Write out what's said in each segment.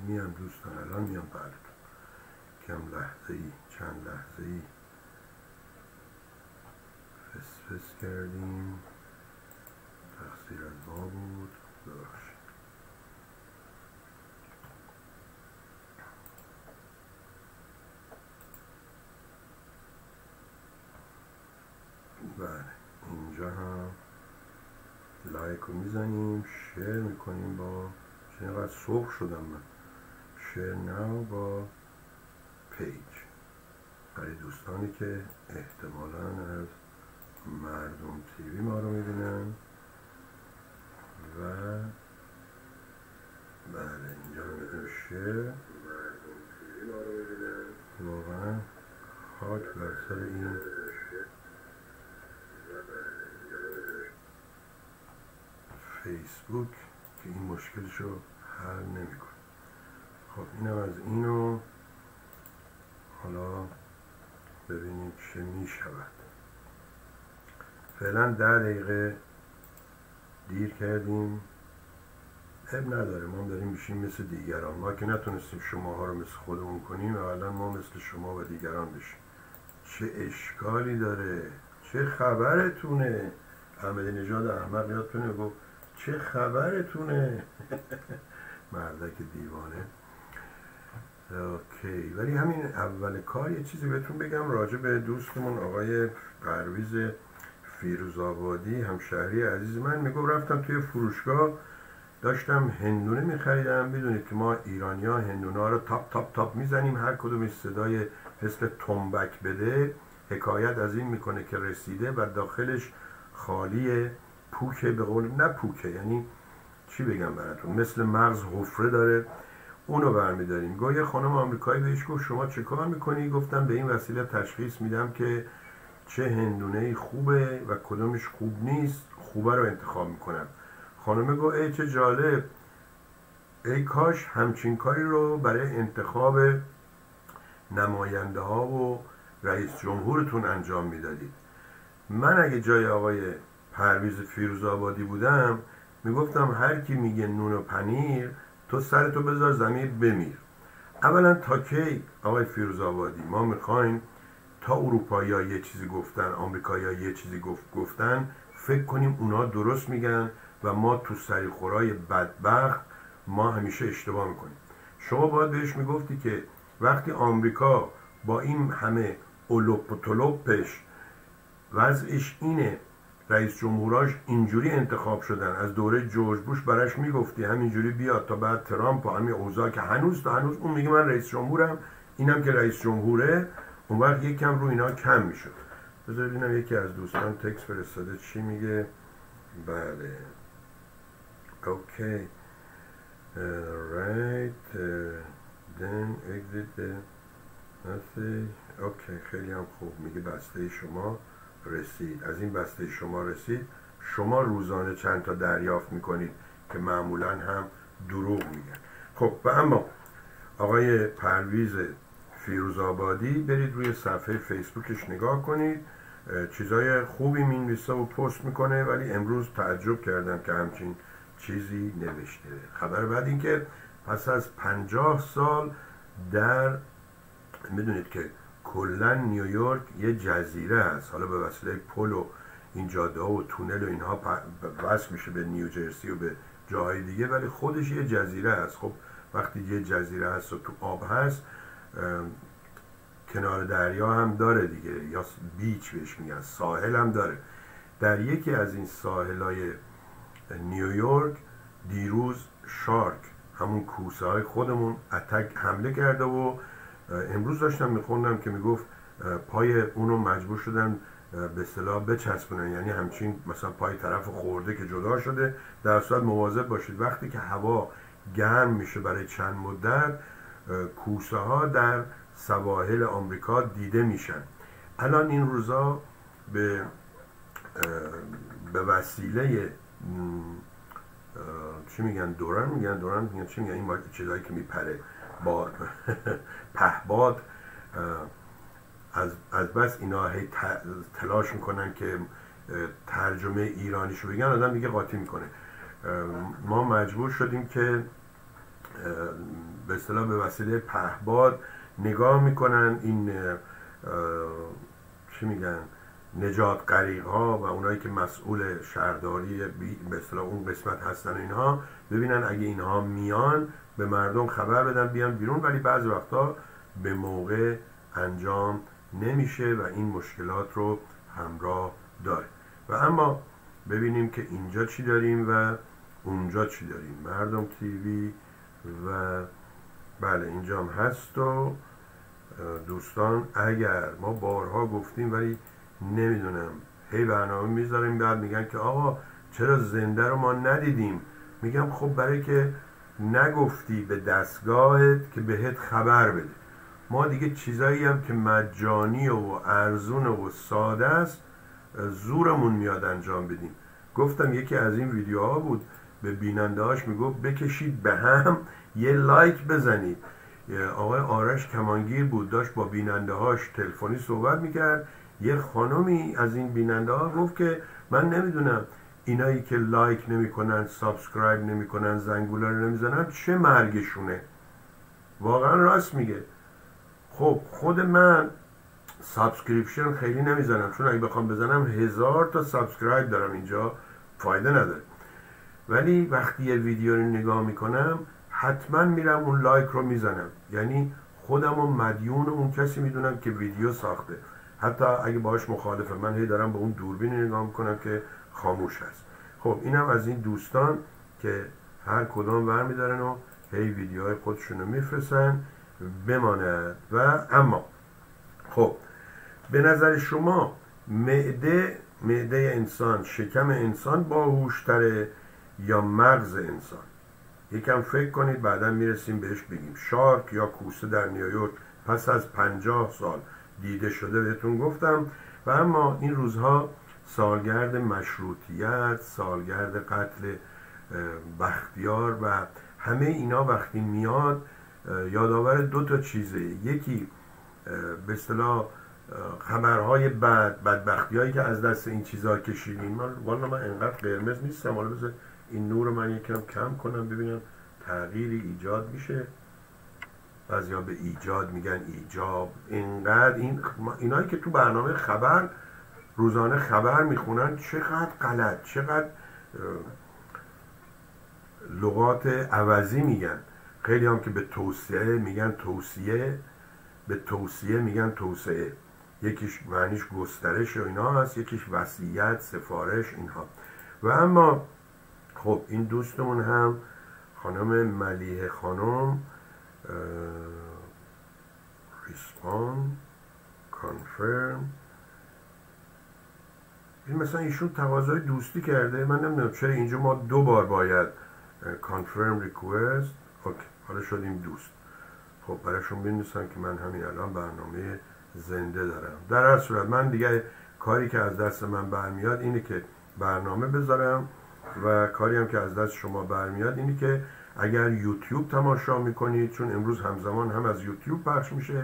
میان دوستان، الان میان براتون. کم لحظه ای، چند لحظه ای فس کردیم، تقصیر از ما بود، ببخشید. بله اینجا هم لایک رو میزنیم، شیر میکنیم با چقدر سرخ شدم من. شیر ناو با پیج برای دوستانی که احتمالاً از مردم تیوی ما رو میبینن. و بله اینجا رو میتونیم شیر مردم تیوی ما رو میبینن. واقعا خاک بر سر این فیسبوک که این مشکلشو حل نمیکنه. خب اینم از اینو، حالا ببینیم چه میشود. فعلا 10 دقیقه دیر کردیم، اب نداره، ما داریم میشیم مثل دیگران. ما که نتونستیم شماها رو مثل خودمون کنیم و الان ما مثل شما و دیگران بشیم. چه اشکالی داره؟ چه خبرتونه؟ احمدی نژاد احمق یادتونه گفت چه خبرتونه؟ مردک دیوانه. اوکی، ولی همین اول کار یه چیزی بهتون بگم راجع به دوستمون آقای پرویز فیروزآبادی، همشهری عزیز من. میگم رفتم توی فروشگاه داشتم هندونه میخریدم. میدونید که ما ایرانی‌ها هندونه ها رو تاپ تاپ تاپ میزنیم، هر کدومش صدای مثل تنبک بده حکایت از این میکنه که رسیده و داخلش خالی پوکه، به قول نه پوکه یعنی چی بگم براتون، مثل مغز حفره داره. اونو برمیداریم. گویا یه خانم آمریکایی بهش گفت شما چه کار میکنی؟ گفتم به این وسیله تشخیص میدم که چه هندونه‌ای خوبه و کدومش خوب نیست، خوبه رو انتخاب میکنم. خانمه گفت ای چه جالب، ای کاش همچین کاری رو برای انتخاب نماینده ها و رئیس جمهورتون انجام میدادید. من اگه جای آقای پرویز فیروزآبادی بودم میگفتم هر کی میگه نون و پنیر تو سرتو بذار زمین بمیر. اولا تا کی آقای فیروزآبادی ما میخوایم تا اروپایی‌ها یه چیزی گفتن، آمریکایی‌ها یه چیزی گفتن فکر کنیم اونا درست میگن و ما تو سریخورای بدبخت ما همیشه اشتباه میکنیم. شما باید بهش میگفتی که وقتی آمریکا با این همه اولوپ و تلوپش وضعش اینه، رئیس جمهوراش اینجوری انتخاب شدن، از دوره جورج بوش براش میگفتی همینجوری بیاد تا بعد ترامپ و همین اوضاع که هنوز اون میگه من رئیس جمهورم، اینم که رئیس جمهوره، اون وقت یک کم رو اینا کم میشد. بذار ببینم یکی از دوستان تکست فرستاده چی میگه. بله اوکی right then exit the message. اوکی خیلی هم خوب. میگه بسته شما رسید. از این بسته شما رسید. شما روزانه چند تا دریافت میکنید که معمولا هم دروغ میگن. خب و اما آقای پرویز فیروزآبادی برید روی صفحه فیسبوکش نگاه کنید، چیزای خوبی مینویسه و پست میکنه، ولی امروز تعجب کردم که همچین چیزی نوشته. خبر بعد این که پس از 50 سال در میدونید که کلا نیویورک یه جزیره است، حالا به وسیله پل و این جاده و تونل و اینها وصل میشه به نیوجرسی و به جاهای دیگه، ولی خودش یه جزیره است. خب وقتی یه جزیره هست و تو آب هست کنار دریا هم داره دیگه، یا بیچ بهش میگن، ساحل هم داره. در یکی از این ساحلای نیویورک دیروز شارک، همون کوسه های خودمون، اتک حمله کرده و امروز داشتم میخوندم که میگفت پای اونو مجبور شدن به اصطلاح بچسبونن، یعنی همچین مثلا پای طرف خورده که جدا شده. در صورت مواظب باشید وقتی که هوا گرم میشه برای چند مدت کوسه ها در سواحل آمریکا دیده میشن. الان این روزا به وسیله چی میگن، دوران میگن چی میگن، این چیزایی که میپره با پهباد، از بس اینا هی تلاش میکنن که ترجمه ایرانیشو بگن، آدم دیگه قاطی میکنه. ما مجبور شدیم که به اصطلاح به وسیله پهباد نگاه میکنن این چی میگن نجات غریق ها و اونایی که مسئول شهرداری به اصطلاح اون قسمت هستن اینها، ببینن اگه اینها میان به مردم خبر بدن بیان بیرون، ولی بعضی وقتا به موقع انجام نمیشه و این مشکلات رو همراه داره. و اما ببینیم که اینجا چی داریم و اونجا چی داریم. مردم تیوی و بله اینجا هم هست. و دوستان اگر ما بارها گفتیم ولی نمیدونم هی برنامه میذاریم بعد میگن که آقا چرا زنده رو ما ندیدیم. میگم خب برای که نگفتی به دستگاهت که بهت خبر بده. ما دیگه چیزایی هم که مجانی و ارزون و ساده است زورمون میاد انجام بدیم. گفتم یکی از این ویدیوها بود به بیننده هاش میگفت بکشید به هم یه لایک بزنید. آقای آرش کمانگیر بود داشت با بیننده هاش تلفنی صحبت میکرد. یه خانمی از این بیننده ها گفت که من نمیدونم اینایی که لایک نمیکنن، سابسکرایب نمیکنن، زنگوله رو نمیزنن چه مرگشونه. واقعا راست میگه. خب خود من سابسکریپشن خیلی نمیزنم، چون اگه بخوام بزنم 1000 تا سابسکرایب دارم اینجا، فایده نداره. ولی وقتی یه ویدیو رو نگاه میکنم حتما میرم اون لایک رو میزنم. یعنی خودم رو مدیون اون کسی میدونم که ویدیو ساخته، حتی اگه باهاش مخالفه. من هی دارم به اون دوربین نگاه میکنم که خاموش هست. خب اینم از این دوستان که هر کدام برمیدارن و هی ویدیوهای خودشونو میفرستن بماند. و اما خب به نظر شما معده انسان، شکم انسان باهوشتره یا مغز انسان؟ یکم فکر کنید بعدا میرسیم بهش بگیم. شارک یا کوسه در نیویورک پس از 50 سال دیده شده بهتون گفتم. و اما این روزها سالگرد مشروطیت، سالگرد قتل بختیار و همه اینا وقتی میاد یادآور دو تا چیزه. یکی به اصطلاح خبرهای بدبختی هایی که از دست این چیزها کشیدیم. والا من انقدر قرمز نیستم، حالا بذار این نور رو من یکم کم کنم ببینم تغییری ایجاد میشه. بعضیا به ایجاد میگن ایجاب. اینقدر اینایی که تو برنامه خبر روزانه خبر میخونن چقدر غلط، چقدر لغات عوضی میگن. خیلی هم که به توسعه میگن توصیه، به توصیه میگن توسعه. یکیش معنیش گسترش و اینا هست، یکیش وصیت، سفارش، اینها. و اما خب این دوستمون هم خانم ملیحه خانم ریسپاند کانفرم، این مثلا ایشون تقاضای دوستی کرده. من نمیدونم چرا اینجا ما 2 بار باید کانفرم ریکوست. اوکی حالا شدیم دوست. خب براشون بنویسم که من همین الان برنامه زنده دارم. در هر صورت من دیگه کاری که از دست من برمیاد اینه که برنامه بذارم و کاری هم که از دست شما برمیاد اینه که اگر یوتیوب تماشا میکنید، چون امروز همزمان هم از یوتیوب پخش میشه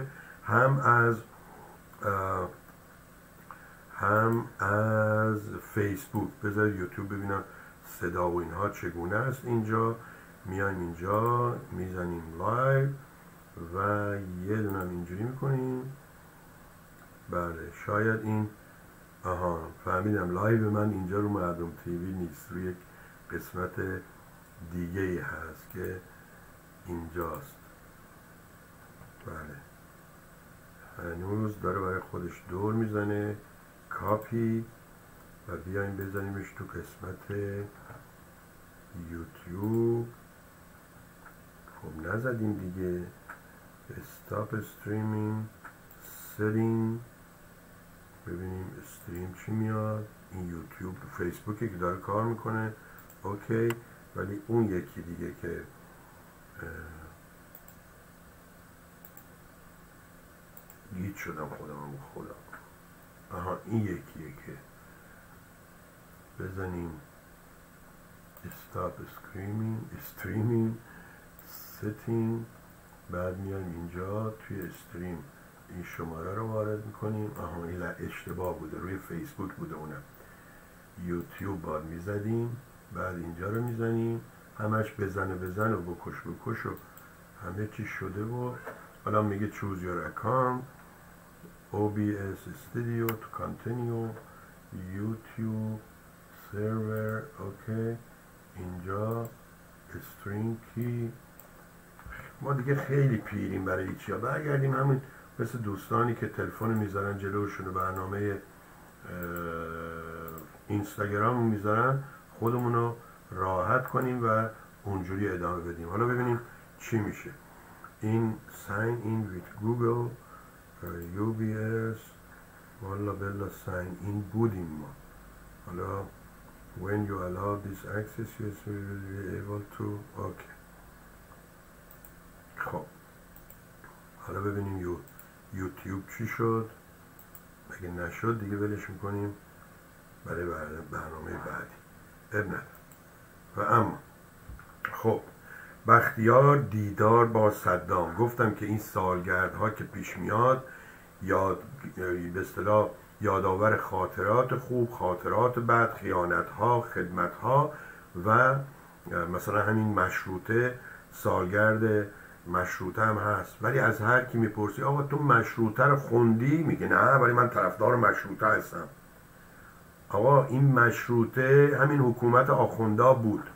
هم از فیسبوک. بذارید یوتیوب ببینم صدا و اینها چگونه است. اینجا میایم اینجا میزنیم لایو و یه دونم اینجوری میکنیم. بله شاید این فهمیدم لایو من اینجا رو مردم تیوی نیست، روی یک قسمت دیگه ای هست که اینجاست. بله هنوز داره برای خودش دور میزنه. کاپی و بیایم بزنیمش تو قسمت یوتیوب. خب نزدیم دیگه. استاپ استریمینگ، setting، ببینیم استریم چی میاد. این یوتیوب تو فیسبوکه که داره کار میکنه، اوکی. ولی اون یکی دیگه که گیج شدم خودم. این یکیه که بزنیم استاپ استریمینگ setting، بعد میایم اینجا توی استریم این شماره رو وارد میکنیم. این اشتباه بوده، روی فیسبوک بوده، اونم یوتیوب باید میزدیم. بعد اینجا رو میزنیم، همش بزن و بکش و همه چی شده و حالا میگه choose your account OBS studio to continue YouTube server اوکی اینجا string key. ما دیگه خیلی پیریم برای هیچی ها، برگردیم همین مثل دوستانی که تلفن میذارن جلوشون برنامه اینستاگرام میذارن، خودمون رو راحت کنیم و اونجوری ادامه بدیم. حالا ببینیم چی میشه. این sign in with Google UBS والا بلا sign in بودیم ما. حالا when you allow this access you will be able to okay. خب حالا ببینیم یوتیوب چی شد. اگه نشد دیگه ولش میکنیم برای برنامه بعدی، اب نداره. و اما خب بختیار دیدار با صدام، گفتم که این سالگردها که پیش میاد به اصطلاح یادآور خاطرات خوب، خاطرات بد، خیانت‌ها، خدمت‌ها و مثلا همین مشروطه، سالگرد مشروطه هم هست. ولی از هر کی میپرسی آقا تو مشروطه رو خوندی؟ میگه نه ولی من طرفدار مشروطه هستم. آقا این مشروطه همین حکومت آخوندا بود.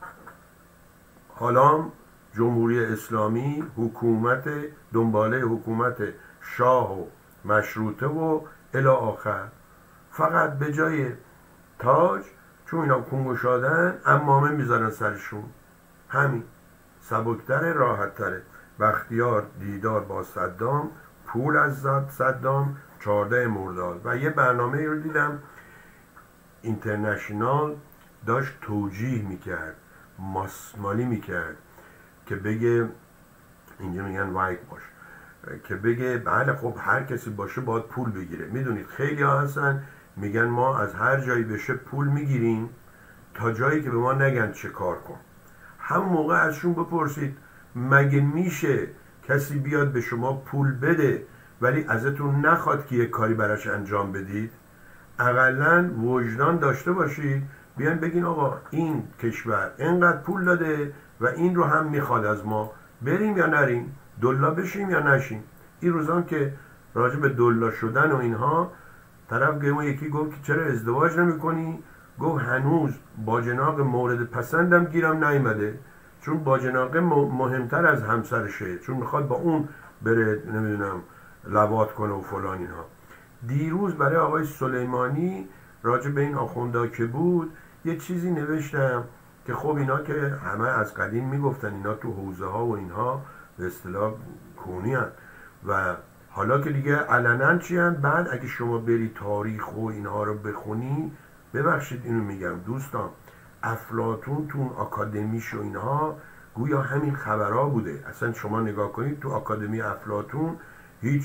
حالا جمهوری اسلامی حکومت دنباله حکومت شاه و مشروطه و الی آخر، فقط به جای تاج چون اینا کنگوشادن امامه میذارن سرشون. همین سبکتره، راحتتره. بختیار دیدار با صدام، پول از صدام، 14 مرداد. و یه برنامه رو دیدم اینترنشنال داشت توجیه میکرد، ماسمالی میکرد که بگه، اینجا میگن وایت باش، که بگه بله خب هر کسی باشه باید پول بگیره. میدونید خیلی ها هستن میگن ما از هر جایی بشه پول میگیریم تا جایی که به ما نگن چه کار کن. همون موقع ازشون بپرسید مگه میشه کسی بیاد به شما پول بده ولی ازتون نخواد که یک کاری براش انجام بدید؟ اقلن وجدان داشته باشید، بیان بگین آقا این کشور اینقدر پول داده و این رو هم میخواد از ما، بریم یا نریم، دلا بشیم یا نشیم. این روزان که راجع به دلا شدن و اینها طرف گفت، یکی گفت که چرا ازدواج نمی کنی؟ گفت هنوز باجناق مورد پسندم گیرم نیامده، چون باجناق مهمتر از همسرشه، چون میخواد با اون بره نمیدونم لواط کنه و فلان اینها. دیروز برای آقای سلیمانی راجع به این آخوندا که بود یه چیزی نوشتم که خب اینا که همه از قدیم میگفتن اینا تو حوزه ها و اینها به اصطلاح کونی هن. و حالا که دیگه علنا چی هن؟ بعد اگه شما بری تاریخ و اینها رو بخونی، ببخشید اینو میگم دوستان، افلاطون تو اون آکادمیش و اینها گویا همین خبرها بوده. اصلا شما نگاه کنید تو آکادمی افلاطون هیچ،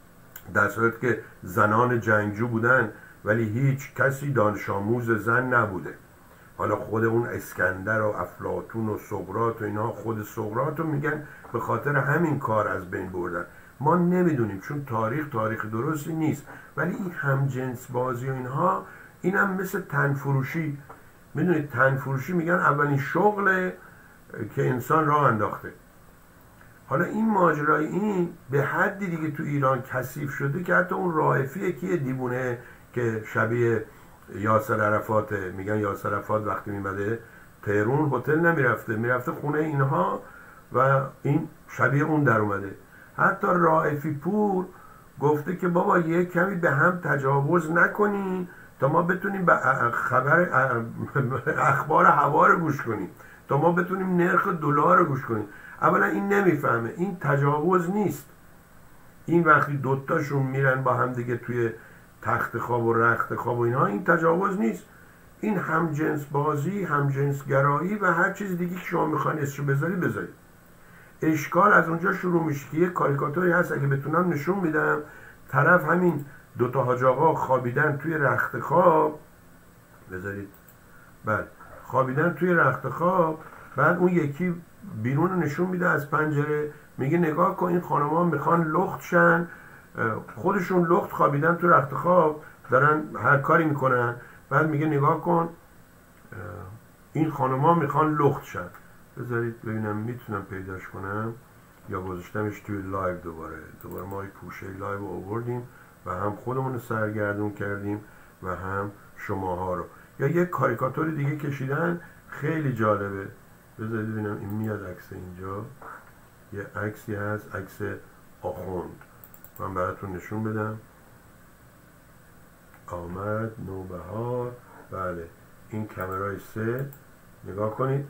در صورت که زنان جنگجو بودن ولی هیچ کسی دانش آموز زن نبوده. حالا خود اون اسکندر و افلاطون و سقراط و اینا، خود سقراط رو میگن به خاطر همین کار از بین بردن. ما نمیدونیم چون تاریخ درستی نیست. ولی این همجنس بازی و اینها، این هم مثل تنفروشی. میدونید تنفروشی میگن اولین شغل که انسان راه انداخته. حالا این ماجرای این به حدی دیگه تو ایران کثیف شده که حتی اون رائفی کیه دیوونه که شبیه یاسر عرفاته، میگن یاسر عرفات وقتی میمده تهرون هتل نمیرفته، میرفته خونه اینها و این شبیه اون در اومده. حتی رائفی پور گفته که بابا یک کمی به هم تجاوز نکنین تا ما بتونیم به اخبار هوا رو گوش کنیم، تا ما بتونیم نرخ دلار رو گوش کنیم. اولا این نمیفهمه این تجاوز نیست. این وقتی دوتاشون میرن با هم دیگه توی تخت خواب و رخت خواب و اینها، این تجاوز نیست. این همجنس بازی، همجنس گرایی و هر چیز دیگه که شما میخواین اسمشو بذارید. اشکال از اونجا شروع میشه که یک کاریکاتوری هست، اگه بتونم نشون میدم، طرف همین دوتا حاج آقا خوابیدن توی رخت خواب، بذارید بله، خوابیدن توی رخت خواب، بعد اون یکی بیرون رو نشون میده از پنجره، میگه نگاه کن این خانم‌ها میخوان لخت شن، خودشون لخت خوابیدن تو رخت خواب دارن هر کاری میکنن، بعد میگه نگاه کن این خانم‌ها میخوان لخت شن. بذارید ببینم میتونم پیداش کنم. یا گذاشتمش توی لایو دوباره ما پوشه لایو رو آوردیم و هم خودمون رو سرگردون کردیم و هم شماها رو. یا یک کاریکاتور دیگه کشیدن خیلی جالبه، بذارید ببینم این میاد عکس اینجا، یه عکسی هست، عکس آخوند، من براتون نشون بدم. آمد نوبهار، بله این کامرای 3، نگاه کنید.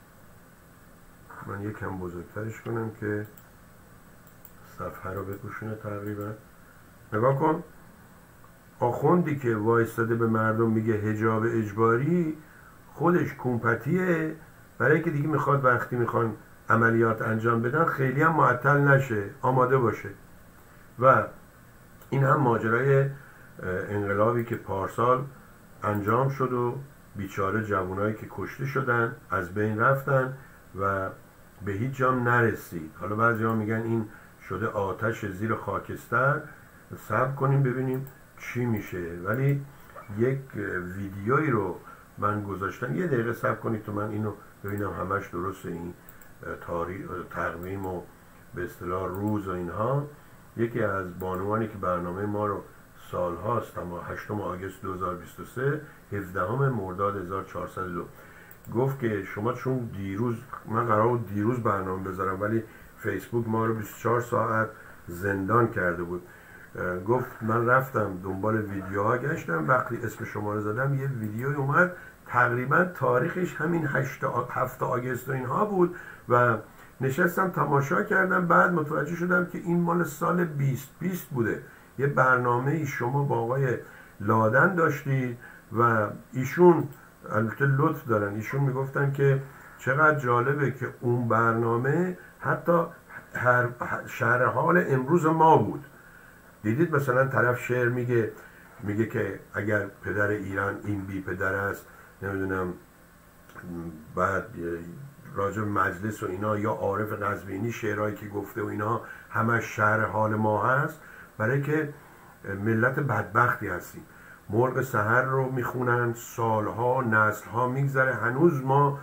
من یکم بزرگترش کنم که صفحه رو بپوشونه تقریبا. نگاه کن، آخوندی که وایستاده به مردم میگه حجاب اجباری، خودش کومپتیه برای که دیگه میخواد وقتی میخوان عملیات انجام بدن خیلی هم معطل نشه، آماده باشه. و این هم ماجرای انقلابی که پارسال انجام شد و بیچاره جوانایی که کشته شدن از بین رفتن و به هیچ جام نرسید. حالا بعضی ها میگن این شده آتش زیر خاکستر، صبر کنیم ببینیم چی میشه. ولی یک ویدیویی رو من گذاشتم، یه دقیقه صبر کنید تو من اینو ببینم همش درسته، این تقویم و به اصطلاح روز و اینها. یکی از بانوانی که برنامه ما رو سال هاست، اما 8 آگوست 2023 17 مرداد 1402 گفت که شما چون دیروز، من قرار بود دیروز برنامه بذارم ولی فیسبوک ما رو 24 ساعت زندان کرده بود، گفت من رفتم دنبال ویدیوها گشتم، وقتی اسم شما رو زدم یه ویدیوی اومد تقریبا تاریخش همین 7 آگوست و اینها بود و نشستم تماشا کردم. بعد متوجه شدم که این مال سال 2020 بوده. یه برنامه شما با آقای لادن داشتید و ایشون البته لطف دارن، ایشون میگفتن که چقدر جالبه که اون برنامه حتی شرح حال امروز ما بود. دیدید مثلا طرف شعر میگه که اگر پدر ایران این بی پدر است، نمیدونم، بعد راجع مجلس و اینا، یا عارف قزوینی شعرهایی که گفته و اینا همش شرح حال ما هست، برای که ملت بدبختی هستیم. مرغ سحر رو میخونن، سالها نسلها میگذره، هنوز ما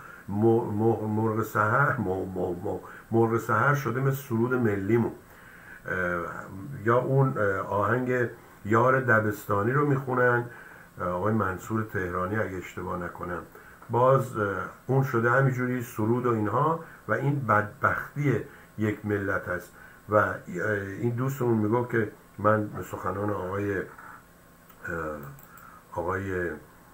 مرغ سحر شده مثل سرود ملیمون. یا اون آهنگ یار دبستانی رو میخونن، آقای منصور تهرانی اگه اشتباه نکنم، باز اون شده همینجوری سرود و اینها و این بدبختی یک ملت است. و این دوستمون میگفت که من به سخنان آقای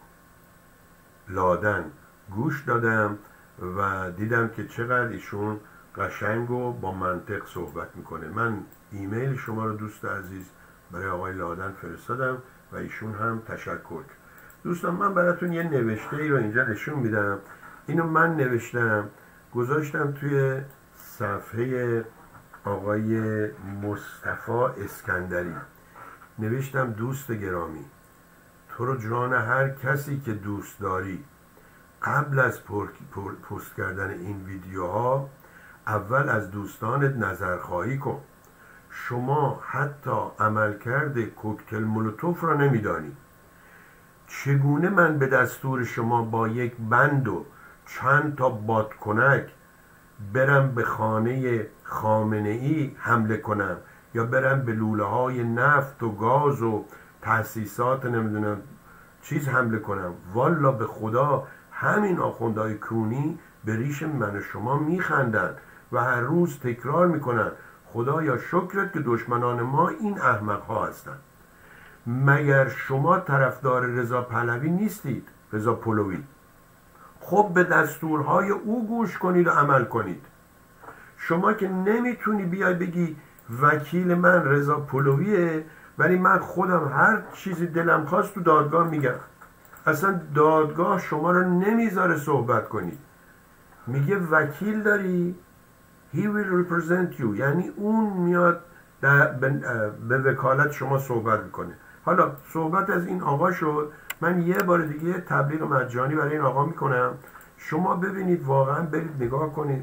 لادن گوش دادم و دیدم که چقدر ایشون قشنگ و با منطق صحبت میکنه. من ایمیل شما رو دوست عزیز برای آقای لادن فرستادم و ایشون هم تشکر. دوستان من براتون یه نوشته ای رو اینجا نشون میدم. اینو من نوشتم گذاشتم توی صفحه آقای مصطفی اسکندری. نوشتم دوست گرامی، تو رو جان هر کسی که دوست داری قبل از پست کردن این ویدیوها اول از دوستانت نظرخواهی کن. شما حتی عملکرد کوکتل مولوتوف را نمیدانی. چگونه من به دستور شما با یک بند و چند تا بادکنک برم به خانه خامنه ای حمله کنم یا برم به لوله های نفت و گاز و تأسیسات نمیدونم چیز حمله کنم؟ والا به خدا همین آخوندهای کونی به ریش من و شما میخندن و هر روز تکرار میکنن خدایا شکرت که دشمنان ما این احمق ها هستن. مگر شما طرفدار رضا پهلوی نیستید؟ رضا پهلوی، خب به دستورهای او گوش کنید و عمل کنید. شما که نمیتونی بیای بگی وکیل من رضا پهلویه ولی من خودم هر چیزی دلم خواست تو دادگاه میگم. اصلا دادگاه شما رو نمیذاره صحبت کنید. میگه وکیل داری، he will represent you، یعنی اون میاد به وکالت شما صحبت میکنه. حالا صحبت از این آقا شد، من یه بار دیگه تبلیغ مجانی برای این آقا میکنم. شما ببینید، واقعا برید نگاه کنید.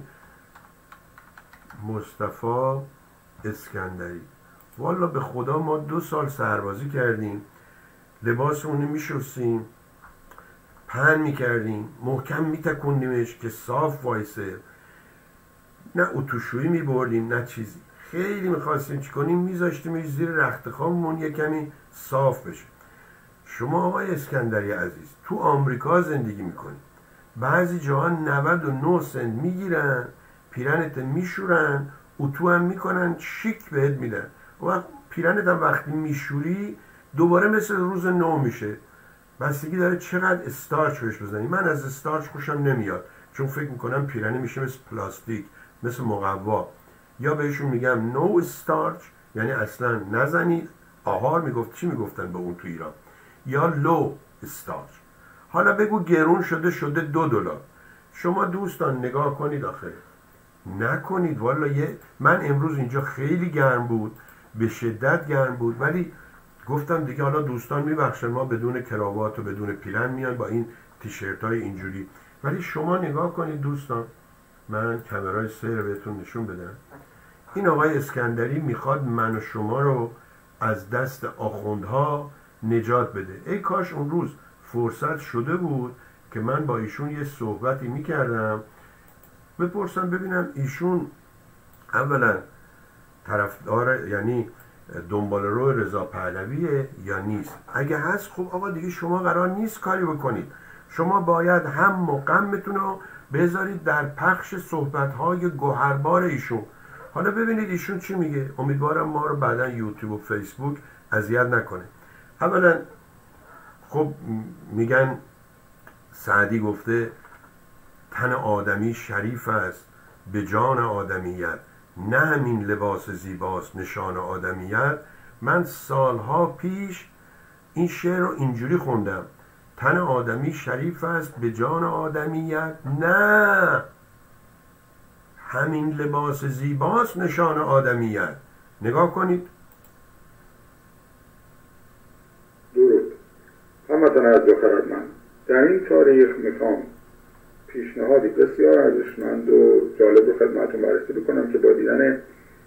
مصطفی اسکندری، والا به خدا ما 2 سال سربازی کردیم، لباسمون میشستیم، پهن میکردیم، محکم میتکوندیمش که صاف وایسه. نه اتوشویی میبردیم نه چیزی. خیلی میخواستیم چی کنیم، میذاشتیم زیر رختخوابمون یه کمی صاف بشه. شما آقای اسکندری عزیز تو آمریکا زندگی میکنید، بعضی جاها 99 سنت میگیرن، پیرنت میشورن، اتو هم میکنن، شیک بهت میدن. و پیرنت هم وقتی میشوری دوباره مثل روز نو میشه. بستگی داره چقدر استارچ بهش بزنی. من از استارچ خوشم نمیاد، چون فکر میکنم پیرنی میشه مثل پلاستیک، مثل مقوا. یا بهشون میگم نو استارچ، یعنی اصلا نزنید. آهار میگفت، چی میگفتن به اون تو ایران؟ یا لو استارچ. حالا بگو گرون شده $2. شما دوستان نگاه کنید آخه نکنید. والا من امروز اینجا خیلی گرم بود، به شدت گرم بود، ولی گفتم دیگه حالا دوستان میبخشن ما بدون کراوات و بدون پیرن میان با این تیشرت های اینجوری. ولی شما نگاه کنید دوستان، من کامرای سیر بهتون نشون بدم. این آقای اسکندری میخواد من و شما رو از دست آخوندها نجات بده. ای کاش اون روز فرصت شده بود که من با ایشون یه صحبتی میکردم، بپرسم ببینم ایشون اولا طرفدار یعنی دنبال رو رضا پهلویه یا نیست. اگه هست خب آقا دیگه شما قرار نیست کاری بکنید. شما باید هم و غمتون رو بذارید در پخش صحبت‌های گوهربار ایشون. حالا ببینید ایشون چی میگه. امیدوارم ما رو بعدا یوتیوب و فیسبوک اذیت نکنه. اولا خب میگن سعدی گفته تن آدمی شریف است به جان آدمیت، نه همین لباس زیباست نشان آدمیت. من سالها پیش این شعر رو اینجوری خوندم: تن آدمی شریف است به جان آدمیت، نه همین لباس زیباست نشان آدمیت. نگاه کنید. درود. همتون از بخرد. من در این تاریخ میخوام پیشنهادی بسیار ارزشمند و جالب رو خدمتتون بررسی بکنم که با دیدن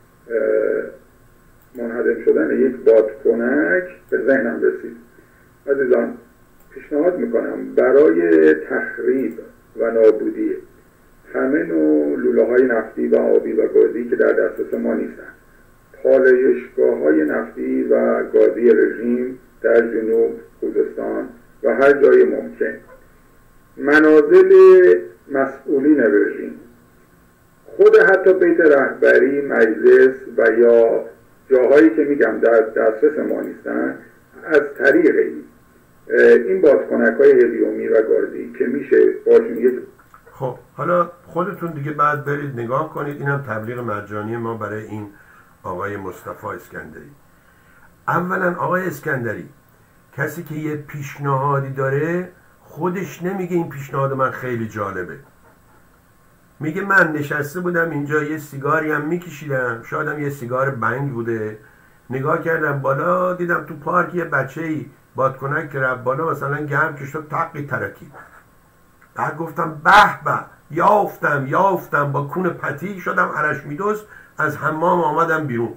منهدم شدن یک بادکنک به ذهنم رسید. عزیزان پیشنهاد میکنم برای تخریب و نابودی همه نوع لوله‌های نفتی و آبی و گازی که در دسترس ما نیستند، پالایشگاه‌های نفتی و گازی رژیم در جنوب، خوزستان و هر جای ممکن، منازل مسئولین رژیم، خود حتی بیت رهبری، مجلس و یا جاهایی که میگم در دسترس ما نیستن، از طریق این بادکنک‌های هلیومی و گازی که میشه باشون یک. خب حالا خودتون دیگه بعد برید نگاه کنید. اینم تبلیغ مجانی ما برای این آقای مصطفی اسکندری. اولا آقای اسکندری کسی که یه پیشنهادی داره خودش نمیگه این پیشنهاد من خیلی جالبه، میگه من نشسته بودم اینجا یه سیگاری هم میکشیدم، شایدم یه سیگار بنگ بوده، نگاه کردم بالا دیدم تو پارک یه بچه‌ای بادکنک که رفت بالا مثلا گرم کشید تقی ترکی. بعد گفتم به به یافتم با کون پتی شدم ارشمیدس، از حمام آمدم بیرون.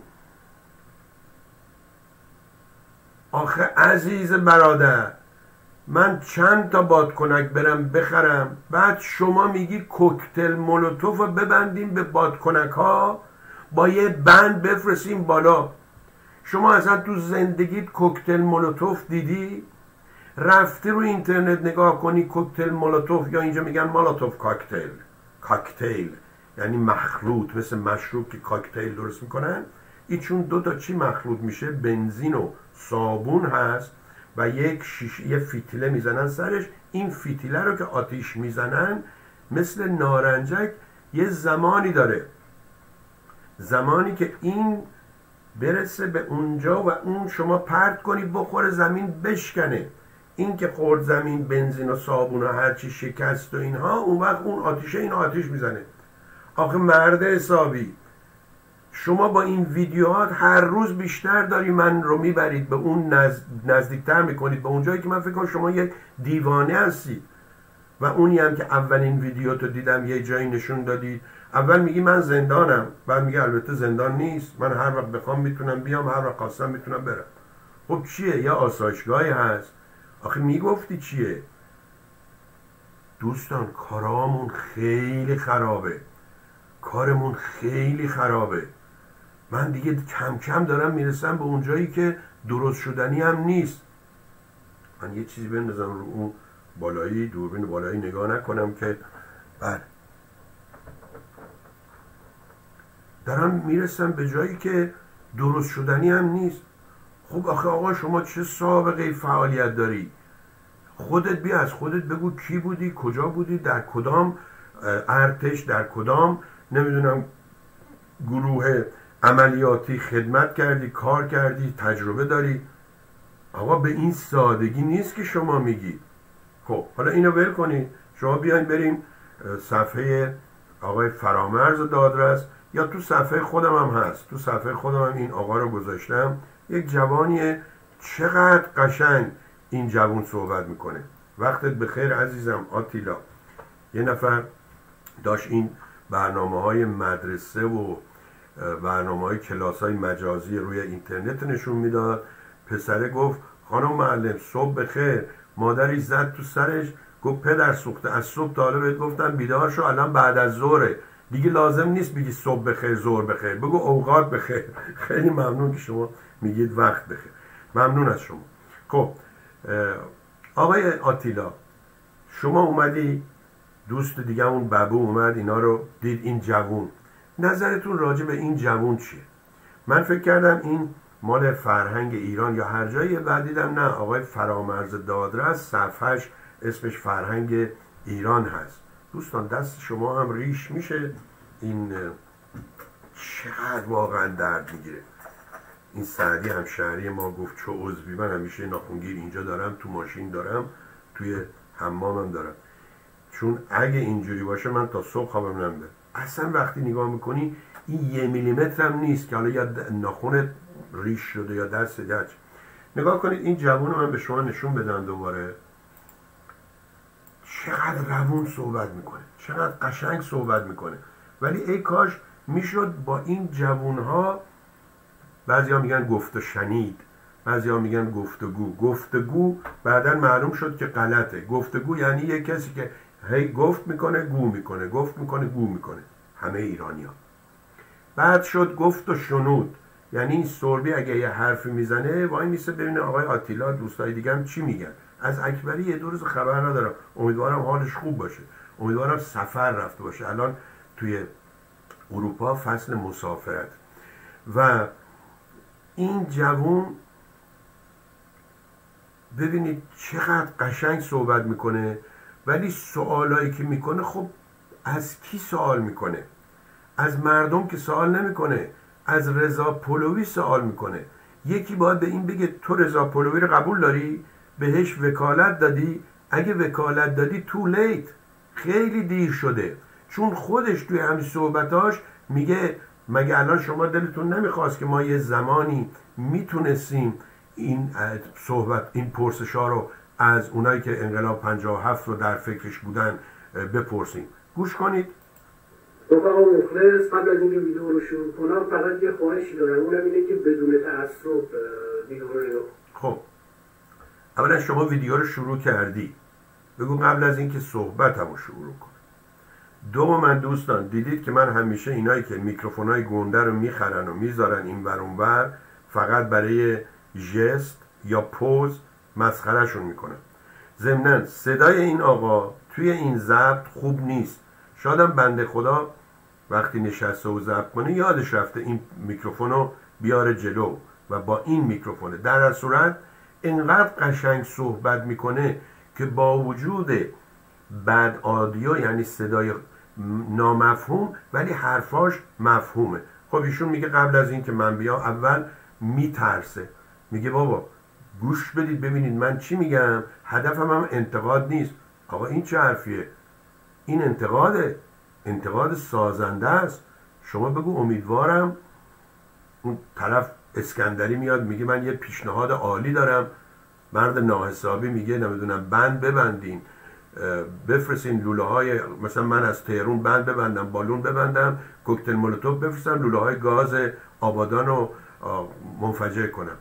آخه عزیز برادر من چند تا بادکنک برم بخرم، بعد شما میگی کوکتل مولوتوف رو ببندیم به بادکنک ها با یه بند بفرستیم بالا. شما اصلا تو زندگیت کوکتل مولوتوف دیدی؟ رفتی رو اینترنت نگاه کنی کوکتل مولوتوف، یا اینجا میگن مولوتوف کاکتیل یعنی مخلوط، مثل مشروب که کاکتیل درست میکنن. این چون دو تا چی مخلوط میشه، بنزین و صابون هست و یک یه فتیله میزنن سرش. این فتیله رو که آتیش میزنن مثل نارنجک یه زمانی داره، زمانی که این برسه به اونجا و اون شما پرت کنی بخوره زمین بشکنه. این که خورد زمین بنزین و صابون و هرچی شکست و اینها، اون وقت اون آتیشه این آتیش میزنه. آخه مرد حسابی شما با این ویدیوهات هر روز بیشتر داری من رو میبرید به اون نزدیکتر میکنید به اون جایی که من فکر کنم شما یک دیوانه هستید. و اونی هم که اولین ویدیو تو دیدم یه جایی نشون دادید، اول میگی من زندانم، بعد میگه البته زندان نیست، من هر وقت بخوام میتونم بیام، هر وقت خواستم میتونم برم. خب چیه؟ یه آسایشگاهی هست. آخه میگفتی چیه؟ دوستان کارامون خیلی خرابه. کارمون خیلی خرابه. من دیگه کم کم دارم میرسم به اونجایی که درست شدنی هم نیست. من یه چیزی بندازم رو اون بالایی، دوربین بالایی نگاه نکنم که دارم میرسم به جایی که درست شدنی هم نیست. خب آخه آقا شما چه سابقه فعالیت داری؟ خودت بیا از خودت بگو کی بودی، کجا بودی، در کدام ارتش، در کدام نمیدونم گروه عملیاتی خدمت کردی، کار کردی، تجربه داری. آقا به این سادگی نیست که شما میگی. خب حالا اینو ول کنید، شما بیاین بریم صفحه آقای فرامرز دادرس، یا تو صفحه خودم هم هست، تو صفحه خودم هم این آقا رو گذاشتم. یک جوانیه، چقدر قشنگ این جوان صحبت میکنه. وقتت بخیر عزیزم آتیلا. یه نفر داشت این برنامه‌های مدرسه و برنامه‌های کلاس‌های مجازی روی اینترنت نشون میداد. پسره گفت خانم معلم صبح بخیر. مادرش زد تو سرش گفت پدر سوخته، از صبح تا حالا بهت گفتم بیدار شو، الان بعد از ظهره، دیگه لازم نیست بگی صبح بخیر ظهر بخیر، بگو اوقات بخیر. خیلی ممنون که شما میگید وقت بخیر. ممنون از شما. خب آقای آتیلا، شما اومدی، دوست دیگه‌مون بابو اومد اینا رو دید، این جوون، نظرتون راجع به این جوون چیه؟ من فکر کردم این مال فرهنگ ایران یا هر جایی، بعد دیدم نه، آقای فرامرز دادرس صفحش اسمش فرهنگ ایران هست. دوستان دست شما هم ریش میشه. این چقدر واقعا درد میگیره. این سعدی همشهری ما گفت چه عضوی، من همیشه ناخونگیر اینجا دارم، تو ماشین دارم، توی حمامم دارم، چون اگه اینجوری باشه من تا صبح خوابم نمیبره. اصلا وقتی نگاه میکنی این 1 میلیمتر هم نیست که حالا یا ناخونت ریش شده یا دست گچ. نگاه کنید این جوانو من به شما نشون بدم دوباره. چقدر روون صحبت میکنه، چقدر قشنگ صحبت میکنه. ولی ای کاش میشد با این جوانها، بعضی ها میگن گفت و شنید، بعضی ها میگن گفتگو بعدن معلوم شد که غلطه. گفتگو یعنی یک کسی که هی گفت میکنه گو میکنه، گفت میکنه گو میکنه، همه ایرانی ها. بعد شد گفت و شنود، یعنی این سربی اگه یه حرفی میزنه وای میسه ببینه آقای آتیلا دوستای دیگه هم چی میگن. از اکبری یه 2 روز خبر ندارم، امیدوارم حالش خوب باشه، امیدوارم سفر رفته باشه. الان توی اروپا فصل مسافرت. و این جوون ببینید چقدر قشنگ صحبت میکنه، ولی سوالایی که میکنه خب از کی سوال میکنه؟ از مردم که سوال نمیکنه، از رضا پهلوی سوال میکنه. یکی باید به این بگه تو رضا پهلوی رو قبول داری؟ بهش وکالت دادی؟ اگه وکالت دادی تو لیت، خیلی دیر شده. چون خودش توی همین صحبتاش میگه مگه الان شما دلتون نمیخواست که ما یه زمانی میتونستیم این صحبت، این پرسشا رو از اونایی که انقلاب 57 رو در فکرش بودن بپرسیم؟ گوش کنید. رفقا مخلص، قبل از اینکه ویدیو رو شروع کنم فقط یه خواهشی دارم، اونم اینه که بدون تعصب ویدیو رو نگاه. خب اولا شما ویدیو رو شروع کردی، بگو قبل از اینکه صحبتمو شروع کنم. دوم دوستان دیدید که من همیشه اینایی که میکروفونای گنده رو میخرن و میذارن این ور اون ور فقط برای ژست یا پوز مسخرهشون میکنم. ضمناً صدای این آقا توی این ضبط خوب نیست. شایدم بنده خدا وقتی نشسته و ضبط کنه یادش رفته این میکروفونو بیاره جلو و با این میکروفونه. در هر صورت اینقدر قشنگ صحبت میکنه که با وجود بد آدیو، یعنی صدای نامفهوم، ولی حرفاش مفهومه. خب ایشون میگه قبل از این که من بیام اول میترسه، میگه بابا گوش بدید ببینید من چی میگم، هدفم هم انتقاد نیست. آقا این چه حرفیه؟ این انتقاده، انتقاد سازنده است. شما بگو امیدوارم. اون طرف اسکندری میاد میگه من یه پیشنهاد عالی دارم، مرد ناحسابی میگه نمیدونم بند ببندین، بفرستین لوله های، مثلا من از تهرون بند ببندم، بالون ببندم، کوکتل مولوتوف بفرستم، لوله های گاز آبادان رو منفجر کنم.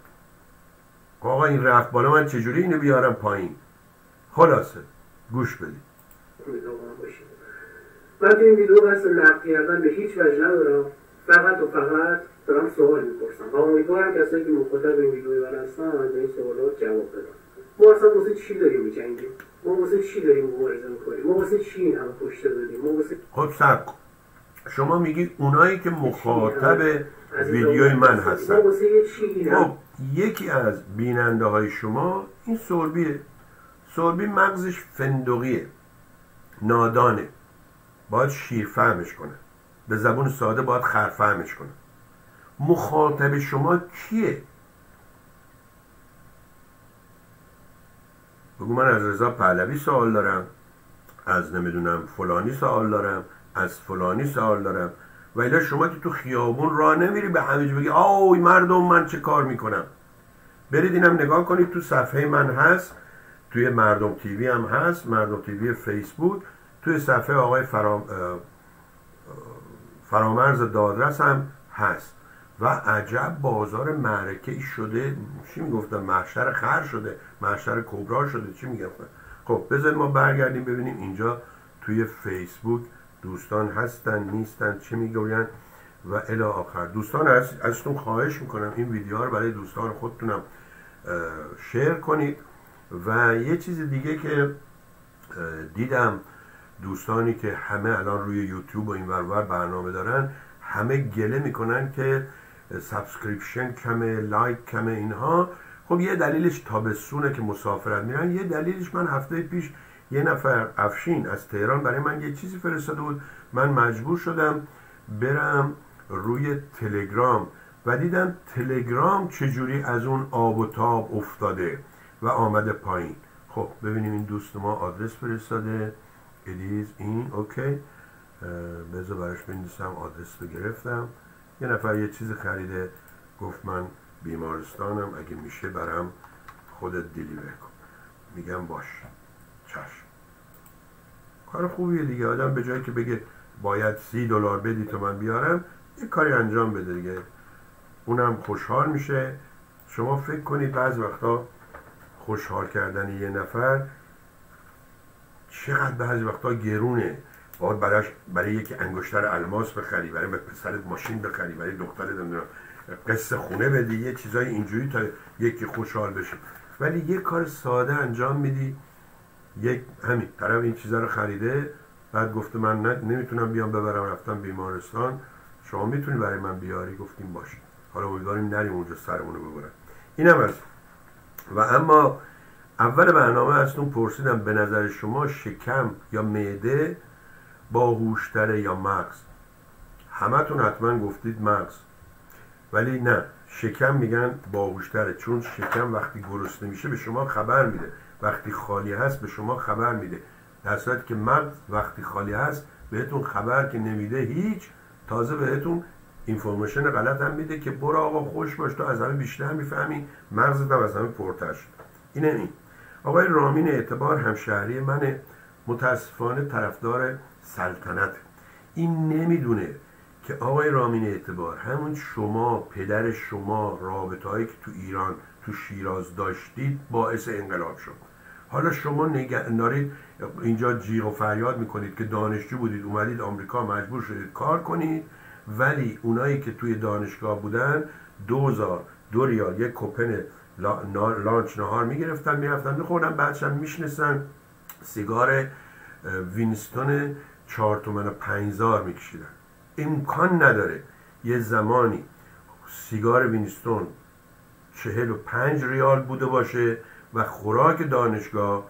آقا این رفت بالا، من چجوری اینو بیارم پایین؟ خلاصه گوش بدید. من تو این ویدیو قصد نقد کردن به هیچ وجه ندارم، فقط و فقط دارم سوال میپرسم و امیدوارم کسایی که مخاطب این ویدیو من هستن به این سوالات جواب بدن. ما اصلا واسه چی داریم میجنگیم؟ ما واسه چی داریم مبارزه میکنیم؟ ما واسه چی این همه کشته دادیم؟ ما واسه خب صبر کن. شما میگید اونایی که مخاطب ویدیوی من هستن. ما واسه چی این خب یکی از بیننده های شما این سربیه. سربی مغزش فندقیه، نادانه، باید شیرفهمش کنه، به زبون ساده باید خرفهمش کنه. مخاطب شما کیه؟ بگو من از رضا پهلوی سوال دارم، از نمیدونم فلانی سوال دارم، از فلانی سوال دارم. و الا شما که تو خیابون راه نمیری به همه بگی آوی مردم من چه کار میکنم. برید اینم نگاه کنید، تو صفحه من هست، توی مردم تیوی هم هست، مردم تیوی فیسبوک، توی صفحه آقای فرامرز دادرس هم هست. و عجب بازار معرکه ای شده، چی میگفتن، محشر خر شده، محشر کبرا شده، چی میگفتن. خب بذارید ما برگردیم ببینیم اینجا توی فیسبوک دوستان هستن نیستن، چی میگوین و الی آخر. دوستان ازتون خواهش میکنم این ویدیوها رو برای دوستان خودتونم شیر کنید. و یه چیز دیگه که دیدم دوستانی که همه الان روی یوتیوب و این ورور برنامه دارن، همه گله میکنن که سابسکریپشن کمه، لایک کمه اینها. خب یه دلیلش تابستونه که مسافرت میرن، یه دلیلش من هفته پیش یه نفر افشین از تهران برای من یه چیزی فرستاده بود، من مجبور شدم برم روی تلگرام و دیدم تلگرام چجوری از اون آب و تاب افتاده و آمده پایین. خب ببینیم این دوست ما آدرس فرستاده، ادیز این اوکی، بذار براش بنویسم آدرس رو گرفتم. یه نفر یه چیز خریده، گفت من بیمارستانم، اگه میشه برام خودت دیلیور کن. میگم باش، چشم. کار خوبیه دیگه، آدم به جایی که بگه باید $30 بدی تا من بیارم، یه کاری انجام بده دیگه، اونم خوشحال میشه. شما فکر کنید بعض وقتا خوشحال کردن یه نفر چقدر بعضی وقتا گرونه. باید برای یکی انگشتر الماس بخری، برای پسرت ماشین بخری، برای دخترت قسط خونه بدی، یه چیزای اینجوری تا یکی خوشحال بشه. ولی یه کار ساده انجام میدی، یک همین طرف این چیزا رو خریده، بعد گفته من نمیتونم بیام ببرم، رفتم بیمارستان، شما میتونی برای من بیاری؟ گفتیم باشه، حالا امیدواریم نریم اونجا سرمونو ببرن. اینم از. و اما اول برنامه ازتون پرسیدم به نظر شما شکم یا معده باهوشتره یا مغز؟ همتون حتما گفتید مغز، ولی نه، شکم میگن باهوشتره، چون شکم وقتی گرسنه میشه به شما خبر میده، وقتی خالی هست به شما خبر میده، در صورتی که مغز وقتی خالی هست بهتون خبر که نمیده هیچ، تازه بهتون اینفورمیشن غلط هم میده که برو آقا خوش باش، تو از همه بیشتر میفهمی، مغزت هم از همه پرتر شد. این آقای رامین اعتبار همشهری منه، متاسفانه طرفدار سلطنت. این نمیدونه که آقای رامین اعتبار همون شما، پدر شما، رابطه هایی که تو ایران تو شیراز داشتید باعث انقلاب شد. حالا شما نارید اینجا جیغ و فریاد میکنید که دانشجو بودید اومدید آمریکا مجبور شدید کار کنید، ولی اونایی که توی دانشگاه بودن 2 ریال یک کوپن لانچ نهار میگرفتن میرفتن میخوردن، بعدش هم میشنستن سیگار وینستون 4 تومن و 5000 میکشیدن. امکان نداره یه زمانی سیگار وینستون 45 ریال بوده باشه و خوراک دانشگاه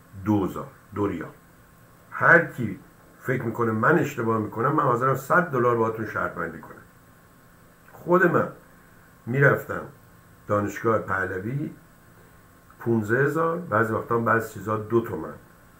2 ریال. هر کی فکر میکنه من اشتباه میکنم، من حاضرم $100 باهاتون شرط بندی کنم. خود من میرفتم دانشگاه پهلوی 15,000، بعضی وقتا بعضی چیزا 2 تومن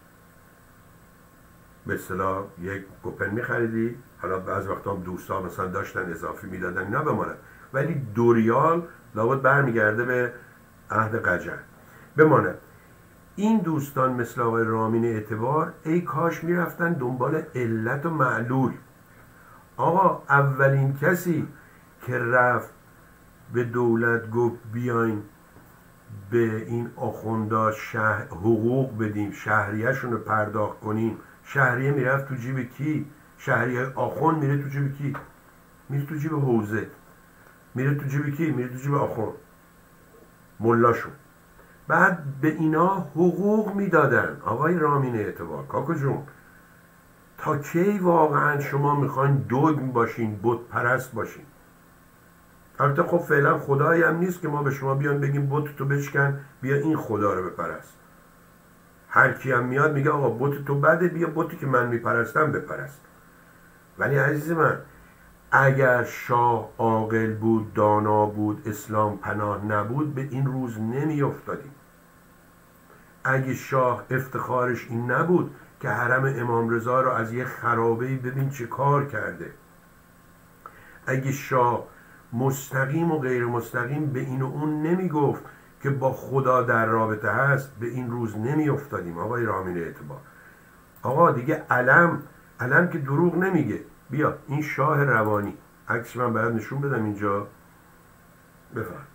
به اصطلاح یک کوپن میخریدی، حالا بعضی وقتا دوستا مثلا داشتن اضافی میدادن اینا بماند، ولی 2 ریال لابد برمیگرده به عهد قجر بماند. این دوستان مثل آقای رامین اعتبار ای کاش میرفتن دنبال علت و معلول. آقا اولین کسی که رفت به دولت گفت بیاین به این آخوندا حقوق بدیم، شهریه‌شون رو پرداخت کنیم، شهریه میرفت تو جیب کی؟ شهریه آخوند میره تو جیب کی؟ میره تو جیب حوزه. میره تو جیب کی؟ میره تو جیب آخوند، ملاشون. بعد به اینا حقوق میدادن. آقای رامین اعتبار، کاکو جون، تا کی واقعا شما میخواین دوگ باشین، بت پرست باشین؟ البته خب فعلا خدایی هم نیست که ما به شما بیان بگیم بت تو بشکن بیا این خدا رو بپرست. هر کی هم میاد میگه آقا بت تو بده، بیا بتی که من میپرستم بپرست. ولی عزیز من، اگر شاه عاقل بود، دانا بود، اسلام پناه نبود، به این روز نمی افتادیم. اگه شاه افتخارش این نبود که حرم امام رضا رو از یه خرابه‌ای ببین چه کار کرده، اگه شاه مستقیم و غیر مستقیم به این و اون نمی گفت که با خدا در رابطه هست، به این روز نمی افتادیم. آقای رامین اعتبار، آقا دیگه علم که دروغ نمیگه. بیا این شاه روانی، عکسش من باید نشون بدم اینجا، بفرم.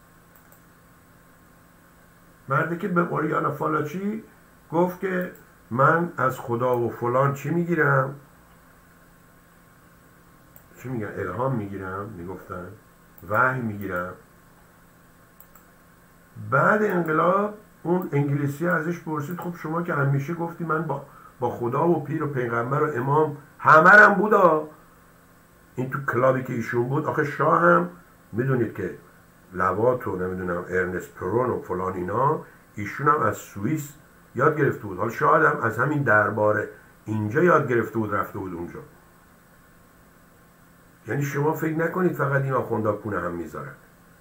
مردی که به اوریانا فالاچی گفت که من از خدا و فلان چی میگیرم؟ چی میگن؟ الهام میگیرم، میگفتن وحی میگیرم. بعد انقلاب اون انگلیسی ازش پرسید خب شما که همیشه گفتی من با خدا و پیر و پیغمبر و امام همرم بودا. این تو کلابی که ایشون بود، آخه شاه هم میدونید که لوات و نمیدونم ارنست پرون و فلان اینا، ایشون هم از سوئیس یاد گرفته بود. حالا شاید هم از همین درباره اینجا یاد گرفته بود، رفته بود اونجا. یعنی شما فکر نکنید فقط این آخوندا پونه هم میذارن.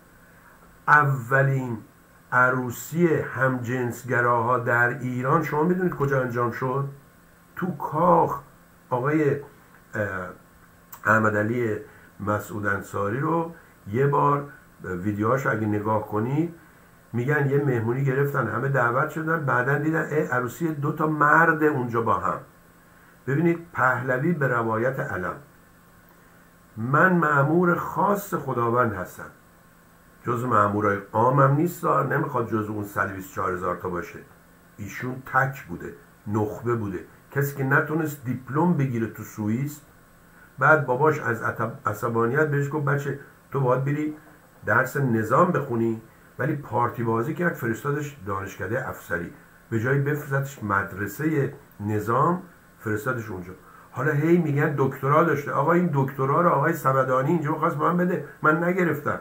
اولین عروسی همجنسگراها در ایران شما میدونید کجا انجام شد؟ تو کاخ. آقای احمد علی مسعود انصاری رو یه بار ویدیوهاش اگه نگاه کنید، میگن یه مهمونی گرفتن، همه دعوت شدن، بعدن دیدن عروسی 2 مرد اونجا با هم. ببینید پهلوی به روایت علم، من مأمور خاص خداوند هستم، جز مأمورای عامم نیست، نمیخواد جز اون 124,000 تا باشه. ایشون تک بوده، نخبه بوده، کسی که نتونست دیپلم بگیره تو سوئیس. بعد باباش از عصبانیت بهش گفت بچه تو باید بری درس نظام بخونی، ولی پارتی بازی کرد، فرستادش دانشکده افسری، به جای بفرستش مدرسه نظام فرستادش اونجا. حالا هی میگن دکترا داشته. آقا این دکترا رو آقای صمدانی اینجا خواست به من بده، من نگرفتم.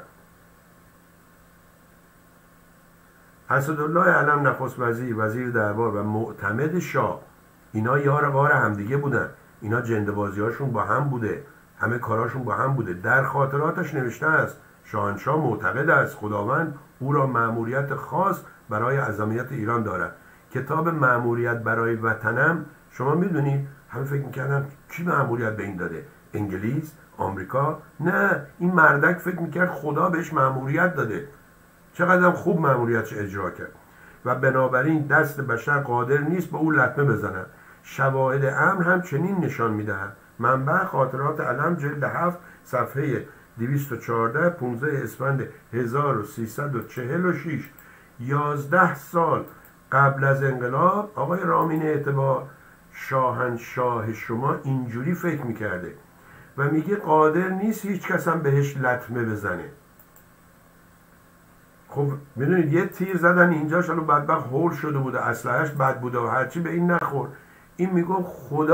اسدالله علم نخست وزیر دربار و معتمد شاه، اینا یار غار همدیگه بودن، اینا جنده‌بازی هاشون با هم بوده، همه کاراشون با هم بوده. در خاطراتش نوشته است شاهنشاه معتقد است خداوند او را مأموریت خاص برای عظمت ایران دارد. کتاب مأموریت برای وطنم، شما میدونید همه فکر میکردن کی مأموریت به این داده؟ انگلیس؟ آمریکا؟ نه، این مردک فکر میکرد خدا بهش مأموریت داده. چقدر خوب مأموریتش اجرا کرد و بنابراین دست بشر قادر نیست به او لطمه بزنند. شواهد امر هم چنین نشان میدهد. منبع خاطرات علم جلد 7 صفحه 214 15 اسفند 1346. 11 سال قبل از انقلاب آقای رامین اعتبار شاهنشاه شما اینجوری فکر میکرده و میگه قادر نیست هیچ کس هم بهش لطمه بزنه. خب میدونید یه تیر زدن اینجاش، حالا بدبخت هول شده بوده، اسلحه‌اش بد بوده و هرچی، به این نخور. این میگه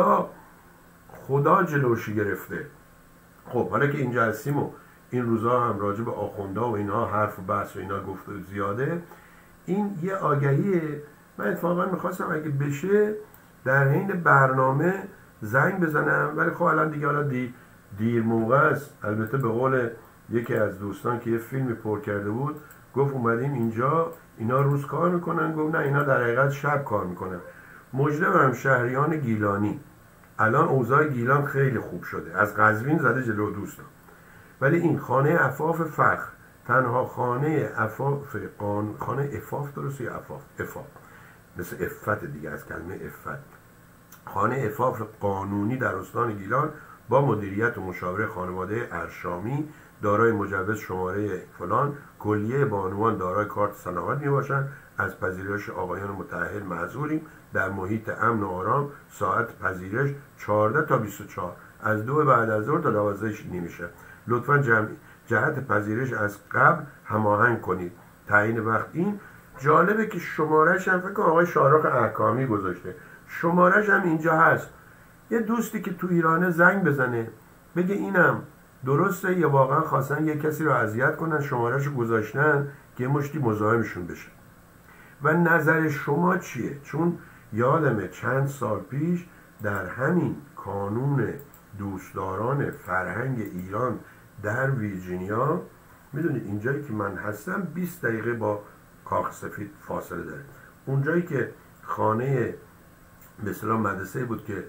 خدا جلوشی گرفته. خب حالا که اینجا هستیم و این روزا هم راجع به آخوندا و اینها حرف و بحث و اینا گفته زیاده، این یه آگهیه. من اتفاقا میخواستم اگه بشه در حین برنامه زنگ بزنم، ولی خب الان دیگه حالا دیر موقع است. البته به قول یکی از دوستان که یه فیلمی پر کرده بود، گفت اومدیم اینجا اینا روز کار میکنن، گفت نه اینا در حقیقت شب کار میکنن. مژده برم شهریان گیلانی، الان اوضاع گیلان خیلی خوب شده، از قزوین زده جلو دوستان. ولی این خانه عفاف فخر، تنها خانه خانه عفاف، درسته یا عفاف مثل عفت دیگه، از کلمه عفت، خانه عفاف قانونی در استان گیلان با مدیریت و مشاوره خانواده ارشامی، دارای مجوز شماره فلان، کلیه بانوان دارای کارت سلامت می باشند از پذیرش آقایان متأهل معذوریم. در محیط امن و آرام ساعت پذیرش 14 تا 24 از 2 بعد از ظهر تا 12 نیم شب. لطفا جهت پذیرش از قبل هماهنگ کنید. تعیین وقت. این جالبه که شمارش هم فکر کنم آقای شارق احکامی گذاشته، شمارش هم اینجا هست. یه دوستی که تو ایرانه زنگ بزنه بگه اینم درسته یا واقعا خواستن یه کسی رو اذیت کنن، شمارش رو گذاشتن که یه مشتی مزاحمشون بشه. و نظر شما چیه؟ چون یادمه چند سال پیش در همین کانون دوستداران فرهنگ ایران در ویرجینیا، میدونید اینجایی که من هستم 20 دقیقه با کاخ سفید فاصله داره. اونجایی که خانه به اصطلاح مدرسه بود که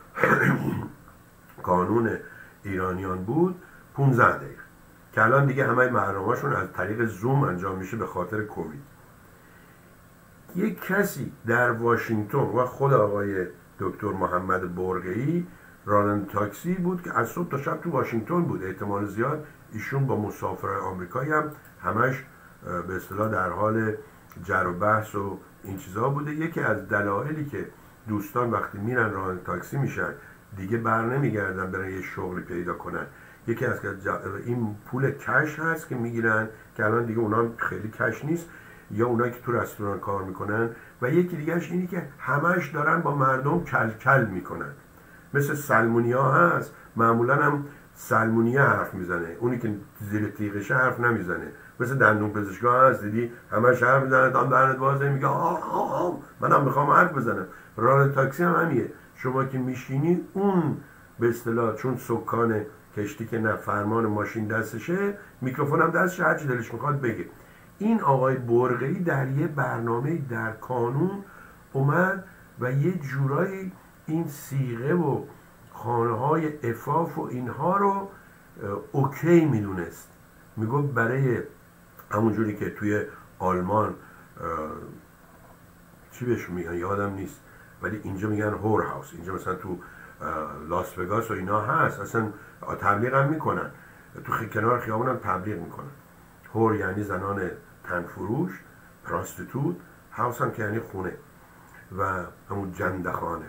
کانون ایرانیان بود 15 دقیقه، که الان دیگه همه برنامه‌شون از طریق زوم انجام میشه به خاطر کووید. یک کسی در واشنگتن و خود آقای دکتر محمد برقعی راننده تاکسی بود که از صبح تا شب تو واشنگتن بود. احتمال زیاد ایشون با مسافرای آمریکایی هم همش به اصطلاح در حال جر و بحث و این چیزا بوده. یکی از دلایلی که دوستان وقتی میرن راننده تاکسی میشن دیگه بر نمیگردن برای یه شغلی پیدا کنن، یکی از این پول کش هست که میگیرن که الان دیگه اونا خیلی کش نیست، یا اونایی که تو رستوران کار میکنن، و یکی دیگهش اینی که همش دارن با مردم کل کل میکنن. مثل سلمونیا هست، معمولا هم سلمونیا حرف میزنه، اونی که زیر تیغشه حرف نمیزنه. مثل دندون پزشکا هست، دیدی همش حرف میزنه، دام درنت بازه میگه منم میخوام حرف بزنم. راننده تاکسی هم همیه، شما که میشینی اون به اصطلاح چون سکان کشتی که نه فرمان ماشین دستشه، میکروفون هم دستشه، هرچی دلش میخواد بگه. این آقای برقعی در یه برنامه در کانون اومد و یه جورایی این صیغه و خانه های عفاف و اینها رو اوکی میدونست. میگفت برای همون جوری که توی آلمان چی بهش میگن یادم نیست، ولی اینجا میگن هور هاوس، اینجا مثلا تو لاس وگاس و اینا هست، اصلا تبلیغ هم میکنن، تو کنار خیابون هم تبلیغ میکنن. هور یعنی زنان تنفروش، پراستیتوت، هاوس هم که یعنی خونه و همون جندخانه.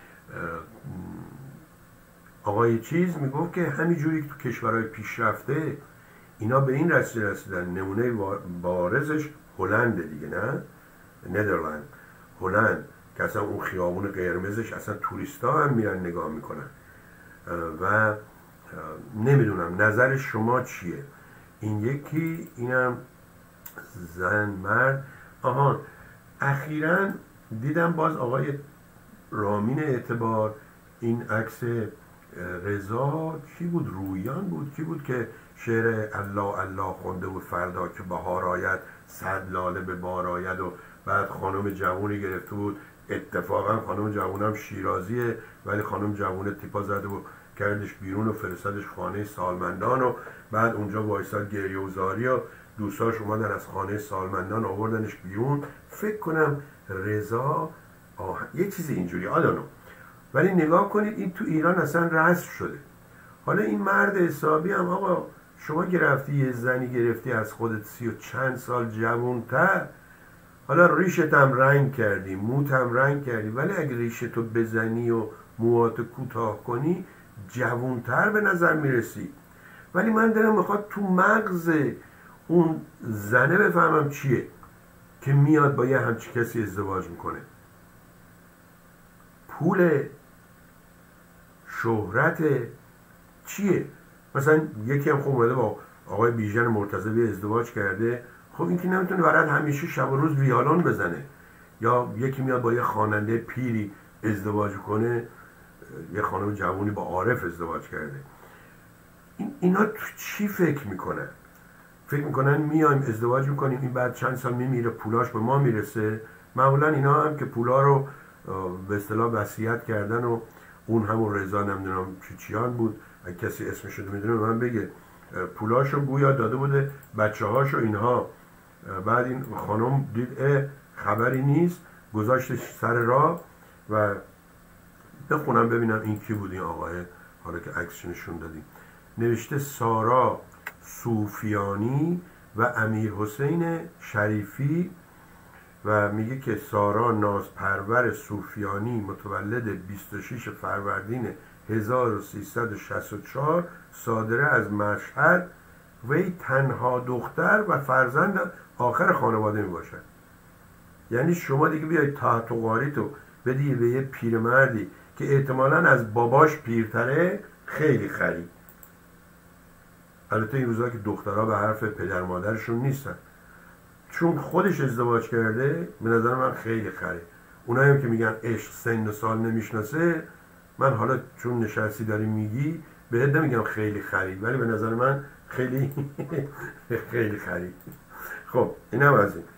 آقای چیز میگفت که همین جوری که تو کشورهای پیشرفته اینا به این رسیدن. نمونه بارزش هلند دیگه، نه ندرلند، هلند که اصلا اون خیابون قرمزش اصلا توریستا هم میرن نگاه میکنن. و نمیدونم نظر شما چیه؟ این یکی، اینم زن مرد. اخیراً دیدم باز آقای رامین اعتبار این عکس رضا کی بود، رویان بود کی بود که شعر الله الله خونده بود، فردا که بهار آید 100 لاله به بار آید، و بعد خانم جوونی گرفته بود. اتفاقا خانم جوونم شیرازیه، ولی خانم جوونه تیپا زده و کردش بیرون و فرستادش خانه سالمندان، و بعد اونجا وایساد گریه و زاری و دوستاش اومدن از خانه سالمندان آوردنش بیرون. فکر کنم رضا یه چیزی اینجوری آدانو. ولی نگاه کنید این تو ایران اصلا رسم شده. حالا این مرد حسابی هم آقا شما گرفتی یه زنی گرفتی از خودت 30 و چند سال جوان‌تر، حالا ریشت هم رنگ کردی، موت هم رنگ کردی، ولی اگه ریشتو بزنی و موهاتو کوتاه کنی جوان‌تر به نظر میرسی. ولی من دلم میخواد تو مغز اون زنه بفهمم چیه که میاد با یه همچی کسی ازدواج میکنه. پول، شهرت، چیه؟ مثلا یکی هم خوب اومده با آقای بیژن مرتضوی ازدواج کرده، خب این که نمیتونه برات همیشه شب و روز ویالون بزنه. یا یکی میاد با یه خواننده پیری ازدواج کنه، یه خانم جوانی با عارف ازدواج کرده. اینا تو چی فکر میکنن؟ فکر میکنن میایم ازدواج میکنیم این بعد چند سال میمیره پولاش به ما میرسه. معمولا اینا هم که پولا رو به اصطلاح وصیت کردن، و اون همون رضا نمیدونم چیچیان بود، اگه کسی اسمش رو میدونه من بگه، پولاشو گویا داده بوده بچه هاشو اینها. بعد این خانم دید خبری نیست، گذاشتش سر راه. و بخونم ببینم این کی بود این آقای، حالا که عکسش نشون دادیم. نوشته سارا صوفیانی و امیر حسین شریفی و میگه که سارا نازپرور صوفیانی متولد 26 فروردین 1364 صادره از مشهد، وی تنها دختر و فرزند آخر خانواده می باشد. یعنی شما دیگه بیاید تحت و قاریتو بدی به یه پیرمردی که احتمالاً از باباش پیرتره، خیلی خرید. البته این روزا که دخترها به حرف پدر مادرشون نیستن، چون خودش ازدواج کرده به نظر من خیلی خرید. اونایی هم که میگن عشق سن و سال نمیشناسه، من حالا چون نشستی داری میگی بهت نمیگم خیلی خرید، ولی به نظر من خیلی خیلی خرید. خب اینم از این.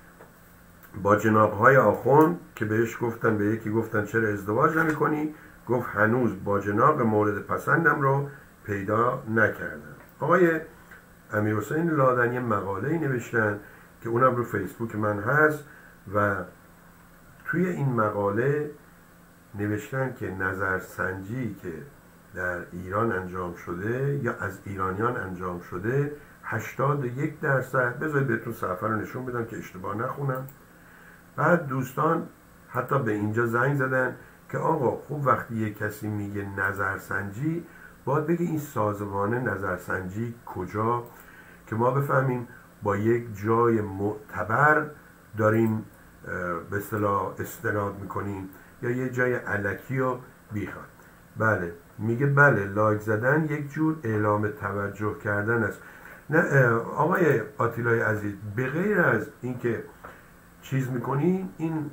با جنابهای آخوند که بهش گفتن، به یکی گفتن چرا ازدواج نمی کنی؟ گفت هنوز با جناب مورد پسندم رو پیدا نکردم. آقای امیرحسین لادنی مقاله‌ای نوشتن که اونم رو فیسبوک من هست و توی این مقاله نوشتن که نظرسنجی که در ایران انجام شده یا از ایرانیان انجام شده 81%، بذارید بهتون صفحه رو نشون بدم که اشتباه نخونم. بعد دوستان حتی به اینجا زنگ زدن که آقا خوب وقتی یک کسی میگه نظرسنجی باید بگه این سازمان نظرسنجی کجا، که ما بفهمیم با یک جای معتبر داریم به اصطلاح استناد میکنیم یا یه جای الکی و بیخواد. بله میگه بله، لایک زدن یک جور اعلام توجه کردن است. نه آقای آتیلای عزیز، به غیر از اینکه چیز میکنین، این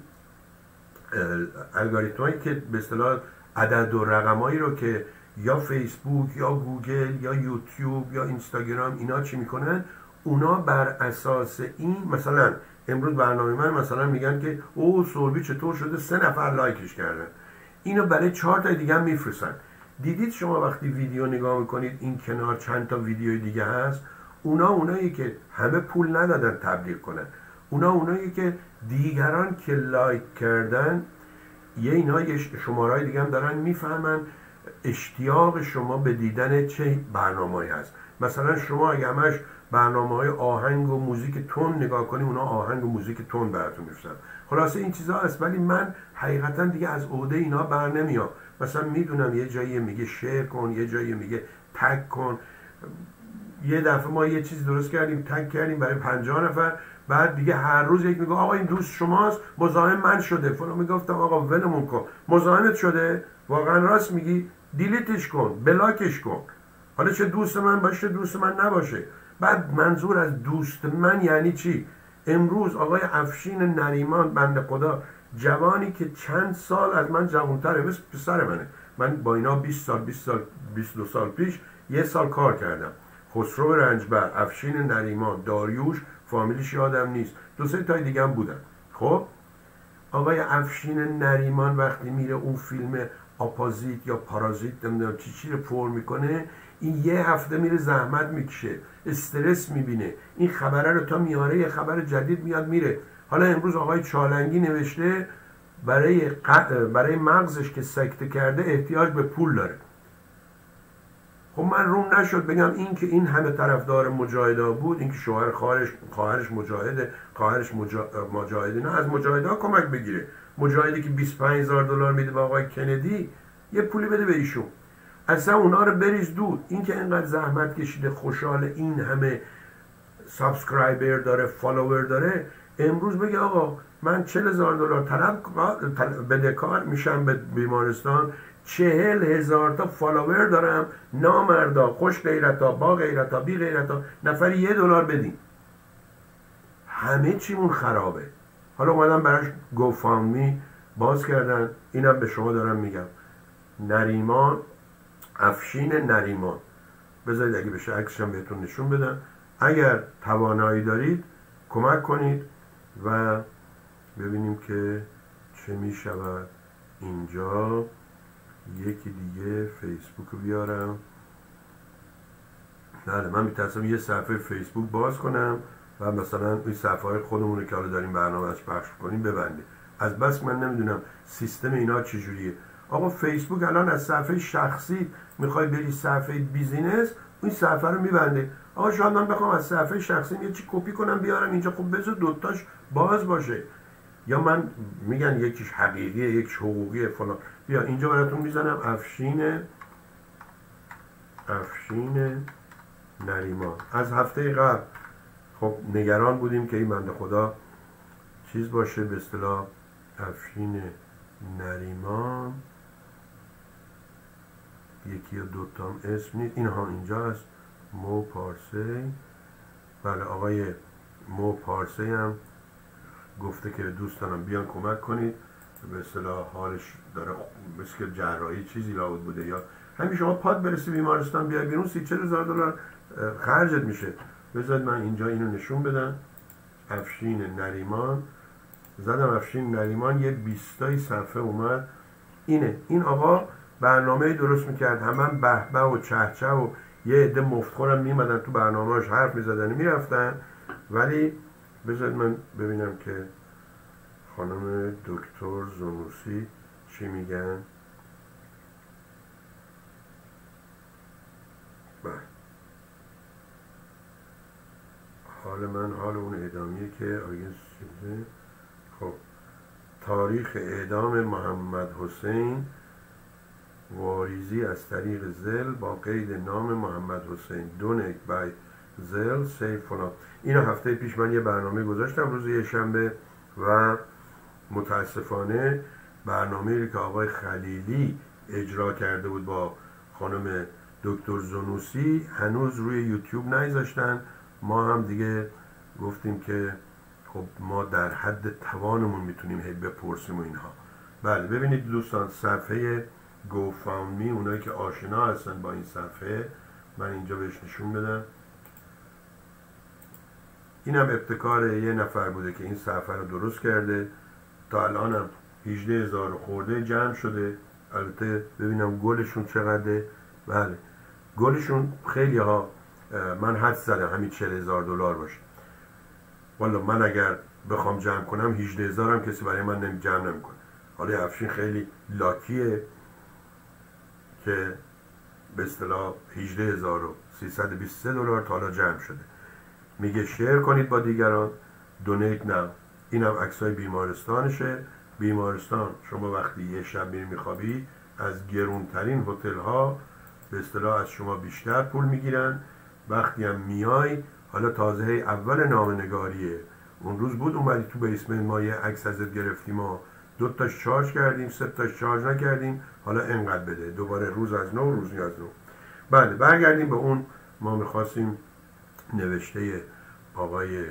الگوریتمایی که به اصطلاح عدد و رقمایی رو که یا فیسبوک یا گوگل یا یوتیوب یا اینستاگرام اینا چی میکنن، اونا بر اساس این، مثلا امروز برنامه من مثلا میگن که او سوربی چطور شده 3 نفر لایکش کردن، اینو برای 4 تا دیگه هم میفرستن. دیدید شما وقتی ویدیو نگاه میکنید این کنار چند تا ویدیو دیگه هست، اونایی که همه پول ندادن تبلیغ کنن، اونایی که دیگران که لایک کردن، یه اینا یه شمارهای دیگه هم دارن میفهمن اشتیاق شما به دیدن چه برنامه‌ای هست. مثلا شما اگه همش برنامه‌های آهنگ و موزیک تون نگاه کنی، اونا آهنگ و موزیک تون براتون میفرستن. خلاصه این چیزا هست، ولی من حقیقتا دیگه از عهده اینا بر نمیام. مثلا میدونم یه جایی میگه شیر کن، یه جایی میگه تگ کن. یه دفعه ما یه چیز درست کردیم، تگ کردیم برای 50 نفر، بعد دیگه هر روز یک میگه آقا این دوست شماست، مزاحم من شده. فلان میگفتم آقا ولمون کن، مزاحمت شده، واقعا راست میگی، دیلیتش کن، بلاکش کن. حالا چه دوست من باشه دوست من نباشه. بعد منظور از دوست من یعنی چی؟ امروز آقای افشین نریمان بنده خدا، جوانی که چند سال از من جوانتره، مثل پسر منه، من با اینا 20 سال 22 سال پیش یه سال کار کردم. خسرو رنجبر، افشین نریمان، داریوش، فامیلیش یادم نیست، 2-3 تای دیگه هم بودن. خب آقای افشین نریمان وقتی میره اون فیلم آپازیت یا پارازیت نمیدونم چی رو پر میکنه، این یه هفته میره زحمت میکشه، استرس میبینه، این خبره رو تا میاره یه خبر جدید میاد میره. حالا امروز آقای چالنگی نوشته برای مغزش که سکته کرده احتیاج به پول داره. خب من روم نشد بگم این که این همه طرفدار مجاهدا بود، این که شوهر خواهرش مجاهده، خواهرش مجاهده، نه از مجاهدا کمک بگیره. مجاهدی که $25,000 میده به آقای کندی، یه پولی بده به ایشون. اصلا اونا رو بریز دود. این که اینقدر زحمت کشیده، خوشحال، این همه سابسکرایبر داره، فالوور داره، امروز بگه آقا من $40,000 بدهکار میشم به بیمارستان، 40,000 تا فالوور دارم، نامردا، خوش غیرتا، با غیرتا، بی غیرتا، نفری $1 بدین. همه چیمون خرابه. حالا اومدم براش گوفاندمی باز کردن، اینم به شما دارم میگم. نریمان، افشین نریمان، بذارید اگه بشه عکسشم بهتون نشون بدم. اگر توانایی دارید کمک کنید و ببینیم که چه میشود. اینجا یکی دیگه فیسبوک رو بیارم. بله من میترسم یه صفحه فیسبوک باز کنم و مثلا این صفحه های خودمون که حالا داریم برنامه از پخش کنیم ببنده. از بس من نمیدونم سیستم اینا چجوریه. آقا فیسبوک الان از صفحه شخصی میخوای بری صفحه بیزینس، این صفحه رو میبنده. آقا شاید من بخوام از صفحه شخصی یه چی کپی کنم بیارم اینجا، خب بذار دوتاش باز باشه. یا من میگن یکیش حقیقیه یکیش حقوقیه فلان. بیا اینجا براتون میزنم افشین نریمان. از هفته قبل خب نگران بودیم که این بنده خدا چیز باشه، به اصطلاح افشین نریمان یکی یا دوتا هم اسم نیست، اینها اینجا هست، مو پارسی. بله آقای مو پارسی هم گفته که دوستانم بیان کمک کنید، به اصطلاح حالش داره مثل که جراحی چیزی لابد بوده، یا همین شما پاد برسی بیمارستان بیای بیرون 30-40 هزار $، خرجت میشه. بذارید من اینجا اینو نشون بدم. افشین نریمان زدم، افشین نریمان یه 20 صفحه اومد. اینه، این آقا برنامه درست میکرد، همه بهبه و چهچه و یه عده مفتخورم میمدن تو برنامه‌اش حرف میزدن میرفتن. ولی بذارید من ببینم که خانم دکتر زنوسی چی میگن. بله حال من حال اون اعدامیه که آگه خب تاریخ اعدام محمد حسین واریزی از طریق زل با قید نام محمد حسین دونیت بای زل سیف فلان. اینو هفته پیش من یه برنامه گذاشتم روز یه شنبه و متاسفانه برنامه‌ای که آقای خلیلی اجرا کرده بود با خانم دکتر زنوسی هنوز روی یوتیوب نذاشتن. ما هم دیگه گفتیم که خب ما در حد توانمون میتونیم هی بپرسیم و اینها. بله ببینید دوستان، صفحه GoFundMe اونایی که آشنا هستن با این صفحه من اینجا بهش نشون بدم. اینم ابتکار یه نفر بوده که این صفحه رو درست کرده. تا الانم 18,000 خورده جمع شده. البته ببینم گلشون چقدره. بله گلشون خیلی ها، من حد زدم همین $40,000 باشه. والا من اگر بخوام جمع کنم 18,000 هم کسی برای من جمع نمیکنه. حالا افشین خیلی لاکیه که به اصطلاح $18,323 تا حالا جمع شده. میگه شیر کنید با دیگران، دونیت نه. اینم عکسای بیمارستانشه. بیمارستان شما وقتی یه شب میری میخوابی از گرونترین هتل ها به اصطلاح از شما بیشتر پول میگیرن. وقتی هم میای، حالا تازه اول نامنگاریه، اون روز بود اومدی تو بیسمنت ما یه عکس ازت گرفتیم، ما 2 تاش چارج کردیم 3 تاش چارج نکردیم، حالا اینقدر بده. دوباره روز از نو روزی از نو. بله برگردیم به اون. ما میخواستیم نوشته آقای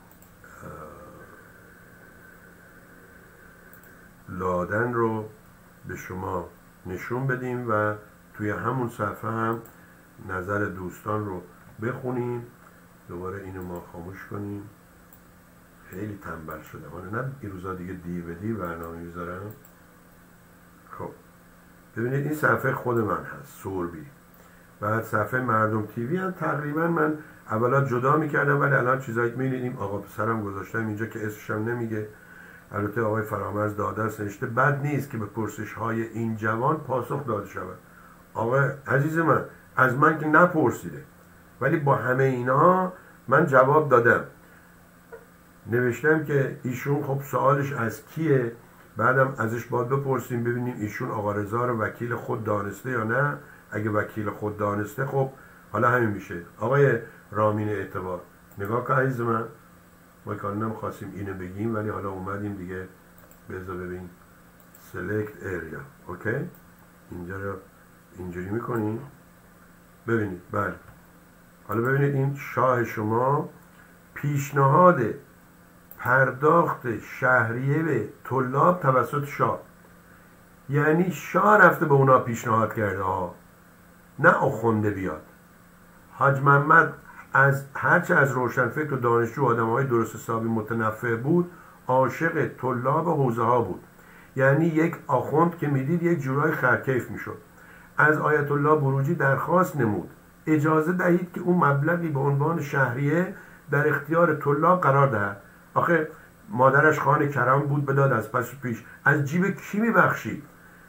لادن رو به شما نشون بدیم و توی همون صفحه هم نظر دوستان رو بخونیم. دوباره اینو ما خاموش کنیم. خیلی تنبل شده حالا، نه این روزا دیگه DVD برنامه میذارم. خب ببینید این صفحه خود من هست، سوربی. بعد صفحه مردم تیوی هم تقریبا من اولا جدا میکردم، ولی الان چیزایی میبینیم آقا پسرم گذاشتم اینجا که اسمش هم نمیگه. البته آقای فرامرز داده است نوشته بد نیست که به پرسش های این جوان پاسخ داده شود. آقا عزیز من، از من که نپرسیده، ولی با همه اینا من جواب دادم. نوشتم که ایشون خب سوالش از کیه، بعدم ازش باید بپرسیم ببینیم ایشون آقا رضا رو وکیل خود دانسته یا نه. اگه وکیل خود دانسته خب حالا همین میشه. آقای رامین اعتبار نگاه کن عزیز من، ما که نمیخواستیم اینو بگیم ولی حالا اومدیم دیگه. بذار ببین select area. اوکی اینجا رو اینجوری میکنیم. ببینید بله حالا ببینید این شاه شما پیشنهاد پرداخت شهریه به طلاب توسط شاه، یعنی شاه رفته به اونا پیشنهاد کرده ها، نه آخونده بیاد. حاج محمد از هرچه از روشنفکر و دانشجو آدم‌های درست حسابی متنفع بود، عاشق طلاب حوزه ها بود. یعنی یک آخوند که میدید یک جورای خرکیف میشد. از آیت الله بروجی درخواست نمود اجازه دهید که اون مبلغی به عنوان شهریه در اختیار طلاب قرار دهد. آخه مادرش خان کرم بود بداد از پس پیش، از جیب کی میبخشید؟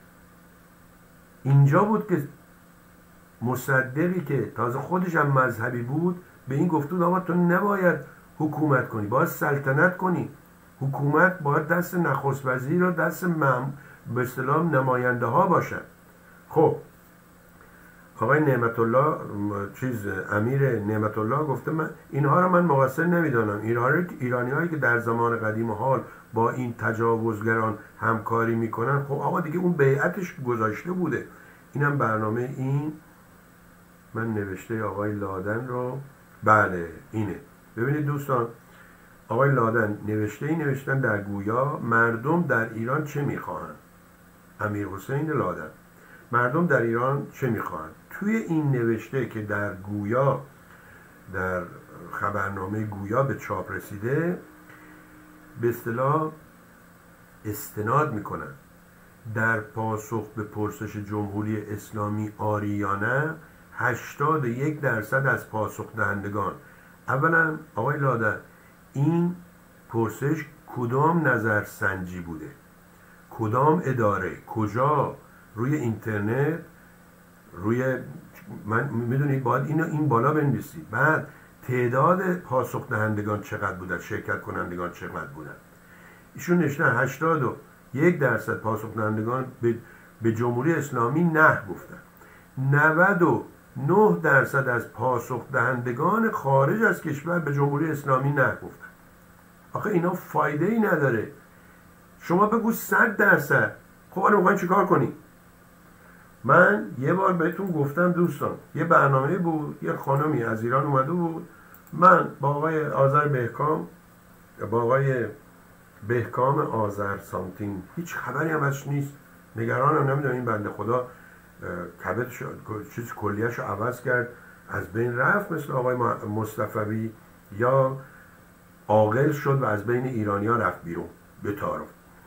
اینجا بود که مصدقی که تازه خودش هم مذهبی بود به این گفت آقا تو نباید حکومت کنی، باید سلطنت کنی. حکومت باید دست نخست وزیر و دست به اصطلاح نماینده ها باشن. خب آقای نعمت الله امیر نعمت الله گفته من اینها رو من مقصر نمیدانم. ایرانی هایی که در زمان قدیم و حال با این تجاوزگران همکاری میکنن، خب آقا دیگه اون بیعتش گذاشته بوده. اینم برنامه این من نوشته آقای لادن رو، بله اینه. ببینید دوستان، آقای لادن نوشتن در گویا مردم در ایران چه میخواهند. امیر حسین لادن، مردم در ایران چه میخواهند. توی این نوشته که در گویا، در خبرنامه گویا به چاپ رسیده، به اصطلاح استناد میکنن در پاسخ به پرسش جمهوری اسلامی آری یا نه 81% از پاسخ دهندگان. اولا آقای لادن، این پرسش کدام نظرسنجی بوده؟ کدام اداره؟ کجا؟ روی اینترنت؟ روی من میدونید باید این بالا بنویسید. بعد تعداد پاسخ دهندگان چقدر بودن، شرکت کنندگان چقدر بودن. ایشون نوشتن 81% پاسخ دهندگان به جمهوری اسلامی نه گفتن. 99% از پاسخ دهندگان خارج از کشور به جمهوری اسلامی نه گفتن. آخه اینا فایده ای نداره. شما بگو 100%. خب الان میخواین چیکار کنی؟ من یه بار بهتون گفتم دوستان، یه برنامه بود، یه خانمی از ایران اومده بود، من با آقای آذر بهکام، با آقای بهکام آذر سامتین هیچ خبری هم ازش نیست، نگرانم نمیدونم این بنده خدا کبدش چیز کلیه‌اش رو عوض کرد از بین رفت مثل آقای مصطفی، یا عاقل شد و از بین ایرانی‌ها رفت بیرون به تعارف.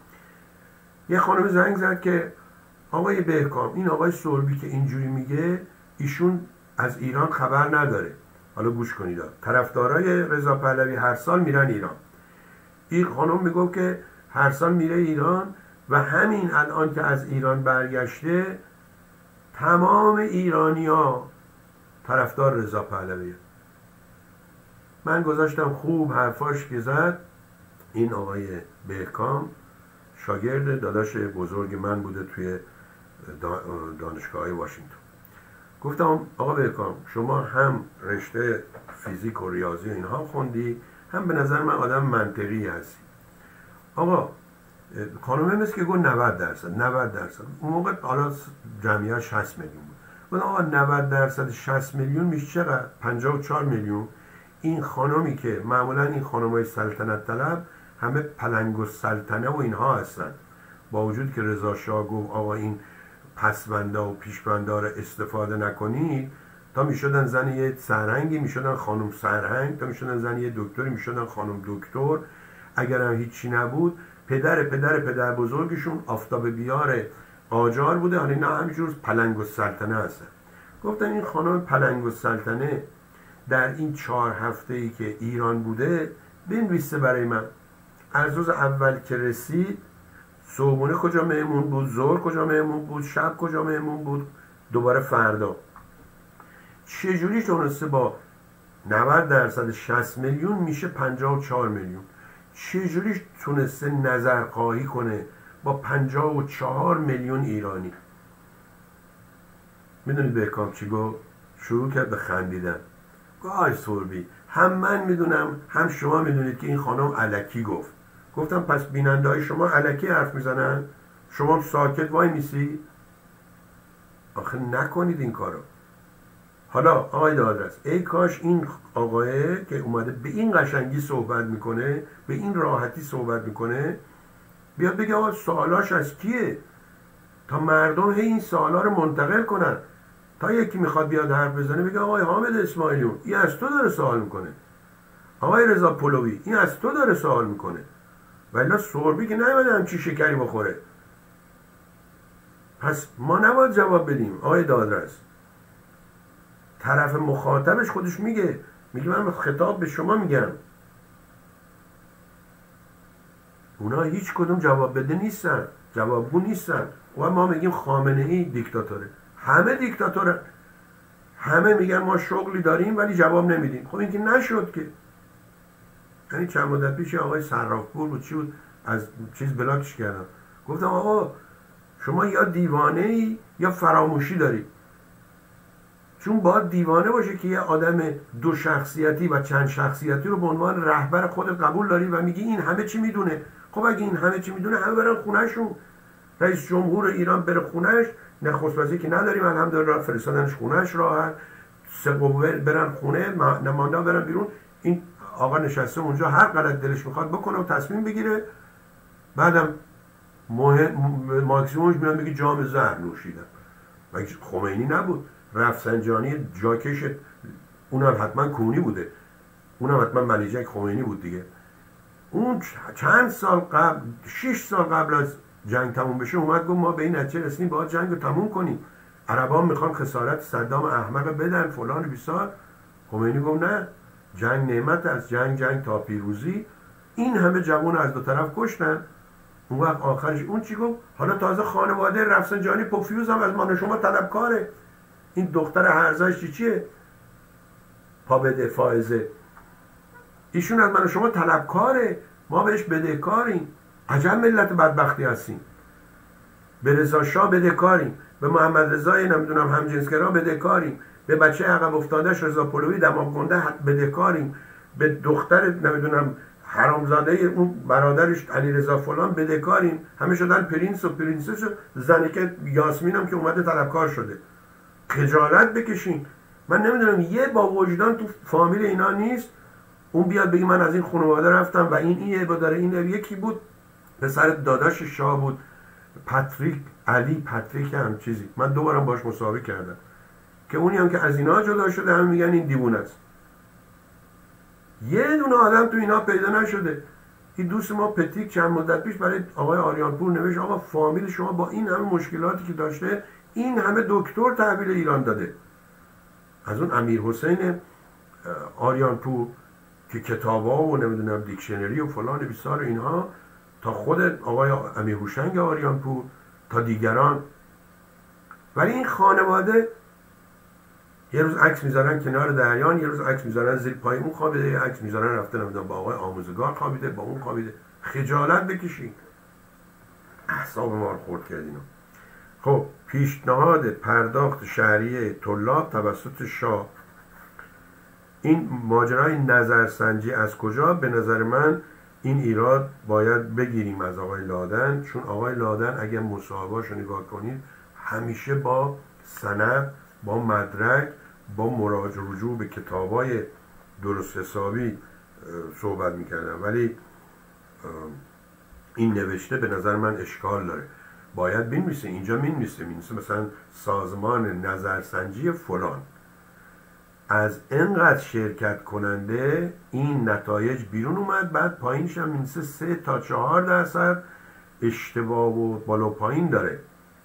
یه خانم زنگ زد که آقای بهکام، این آقای سوربی که اینجوری میگه ایشون از ایران خبر نداره. حالا گوش کنید، طرفدارای رضا پهلوی هر سال میرن ایران. این خانم میگفت که هر سال میره ایران و همین الان که از ایران برگشته تمام ایرانی‌ها طرفدار رضا پهلوی. من گذاشتم خوب حرفاش که زد. این آقای بهکام شاگرد داداش بزرگ من بوده توی دانشگاه واشنگتن. گفتم آقا بهکام، شما هم رشته فیزیک و ریاضی و اینها خوندی، هم به نظر من آدم منطقی هستی. آقا خانومه مثل که گفت 90%. اون موقع حالا جمعیت 60 میلیون بود. گفتم آقا 90% 60 میلیون میشه چقدر؟ 54 میلیون. این خانمی که معمولا این خانمای سلطنت طلب همه پلنگ و سلطنه و اینها هستن، با وجود که رضا شاه گفت آقا این پسبنده و پیشبنده رو استفاده نکنید، تا میشدن زن یه سرهنگی میشدن خانم سرهنگ، تا میشدن زن یه دکتری میشدن خانم دکتر. اگر هم هیچی نبود پدر بزرگشون آفتاب بیار قاجار بوده، حالا اینا همینجور پلنگ و سلطنه هستن. گفتن این خانم پلنگ و سلطنه در این 4 هفته‌ای که ایران بوده بنویسه برای من. از روز اول که رسید صبحونه کجا مهمون بود، ظهر کجا مهمون بود، شب کجا مهمون بود، دوباره فردا. چجوری تونسته با 90% 60 میلیون میشه 54 میلیون؟ چجوری تونسته نظرخواهی کنه با 54 میلیون ایرانی؟ میدونید بهکام چی گفت؟ شروع کرد به خندیدن. گفت آی سوربی، هم من میدونم هم شما میدونید که این خانم الکی گفت. گفتم پس بیننده های شما الکی حرف میزنن؟ شما ساکت وای میسی؟ آخه نکنید این کارو. حالا آقای دادرس، ای کاش این آقایه که اومده به این قشنگی صحبت میکنه، به این راحتی صحبت میکنه، بیاد بگه آقا سوالاش از کیه، تا مردم این سوالا رو منتقل کنن. تا یکی میخواد بیاد حرف بزنه بگه آقای حامد اسماعیلیون این از تو داره سوال میکنه، آقای رضا پهلوی این از تو داره سوال میکنه. ولی سوربی که نیومده همچی شکری بخوره. پس ما نباید جواب بدیم. آقای دادرس، طرف مخاطبش خودش میگه من خطاب به شما میگم. اونا هیچ کدوم جواب بده نیستن، جوابگو نیستن. و ما میگیم خامنه ای دیکتاتوره. همه دیکتاتوره، همه میگن ما شغلی داریم ولی جواب نمیدیم. خب این که نشد که، یعنی چند مدت پیش آقای صرافپور بود چی بود از چیز بلاکش کردم، گفتم آقا شما یا دیوانه ای یا فراموشی داری، چون باید دیوانه باشه که یه آدم دو شخصیتی و چند شخصیتی رو به عنوان رهبر خودت قبول داری و میگی این همه چی میدونه. خب اگه این همه چی میدونه همه برن خونهشون، رئیس جمهور ایران بره خونهش، نخست وزیر که نداریم الحمدلله فرستادنش خونهش راحت، سه قوه برن خونه، نماینده برن بیرون، این آقا نشسته اونجا هر غلط دلش میخواد بکنه و تصمیم بگیره، بعدم ماکسیمومش میاد میگه جام زهر نوشیدم. مگه خمینی نبود؟ رفسنجانی جاکش اونم حتما کونی بوده، اونم حتما ملیجک خمینی بود دیگه. اون چند سال قبل 6 سال قبل از جنگ تموم بشه اومد گفت ما به این نتیجه رسیدیم باید جنگ رو تموم کنیم، عربا میخوان خسارت صدام احمق بدن فلان بیسار. خمینی گفت نه، جنگ نعمت است، جنگ تا پیروزی. این همه جوان از دو طرف کشتن. اون وقت آخرش اون چی گفت؟ حالا تازه خانواده رفسنجانی پوفیوز هم از من شما طلبکاره. این دختر هرزاش چیه؟ پا بده فائزه، ایشون از من شما طلبکاره، ما بهش بدهکاریم. عجب ملت بدبختی هستیم. به رضا شاه بدهکاریم، به محمد رضای نمیدونم همجنسگرا بدهکاریم، به بچه عقب افتادهش رضا پهلوی دماغ گنده بدهکاریم، به دختر نمیدونم حرامزاده اون برادرش علیرضا فلان بدهکاریم. همه شدن پرینس و پرینسس و زنکه یاسمین هم که اومده طلبکار شده. خجالت بکشین. من نمیدونم یه با وجدان تو فامیل اینا نیست اون بیاد بگی من از این خانواده رفتم و این عیبو داره. این یکی بود پسر داداش شاه بود، پاتریک هم چیزی، من دوبارم باش مسابقه کردم که اونی هم که از اینا جدا شده هم میگن این دیوونه است. یه دونه آدم تو اینا پیدا نشده. این دوست ما پتیک چند مدت پیش برای آقای آریانپور نوشت آقا فامیل شما با این همه مشکلاتی که داشته این همه دکتر تحویل ایران داده. از اون امیر حسین آریانپور که کتابا و نمیدونم دیکشنری و فلان بیسار اینها، تا خود آقای امیر هوشنگ آریانپور تا دیگران. ولی این خانواده یه روز عکس میذارن کنار دریان، یه روز عکس میذارن زیر پای اون خوابیده، یه عکس میذارن رفته نمیدونم با آقای آموزگار خوابیده، با اون خوابیده. خجالت بکشید. اعصاب ما رو خورد کردین. خب پیشنهاد پرداخت شهریه طلاب توسط شاه، این ماجرای نظرسنجی از کجا؟ به نظر من این ایراد باید بگیریم از آقای لادن، چون آقای لادن اگر مصاحبه‌اش رو نگاه کنید همیشه با سند، با مدرک، با مراجعه رجوع به کتابای درست حسابی صحبت میکردن. ولی این نوشته به نظر من اشکال داره. باید بنویسه، اینجا مینویسه مثلا سازمان نظرسنجی فلان از اینقدر شرکت کننده این نتایج بیرون اومد، بعد پایینش هم مینویسه 3 تا 4% اشتباه و بالا پایین داره.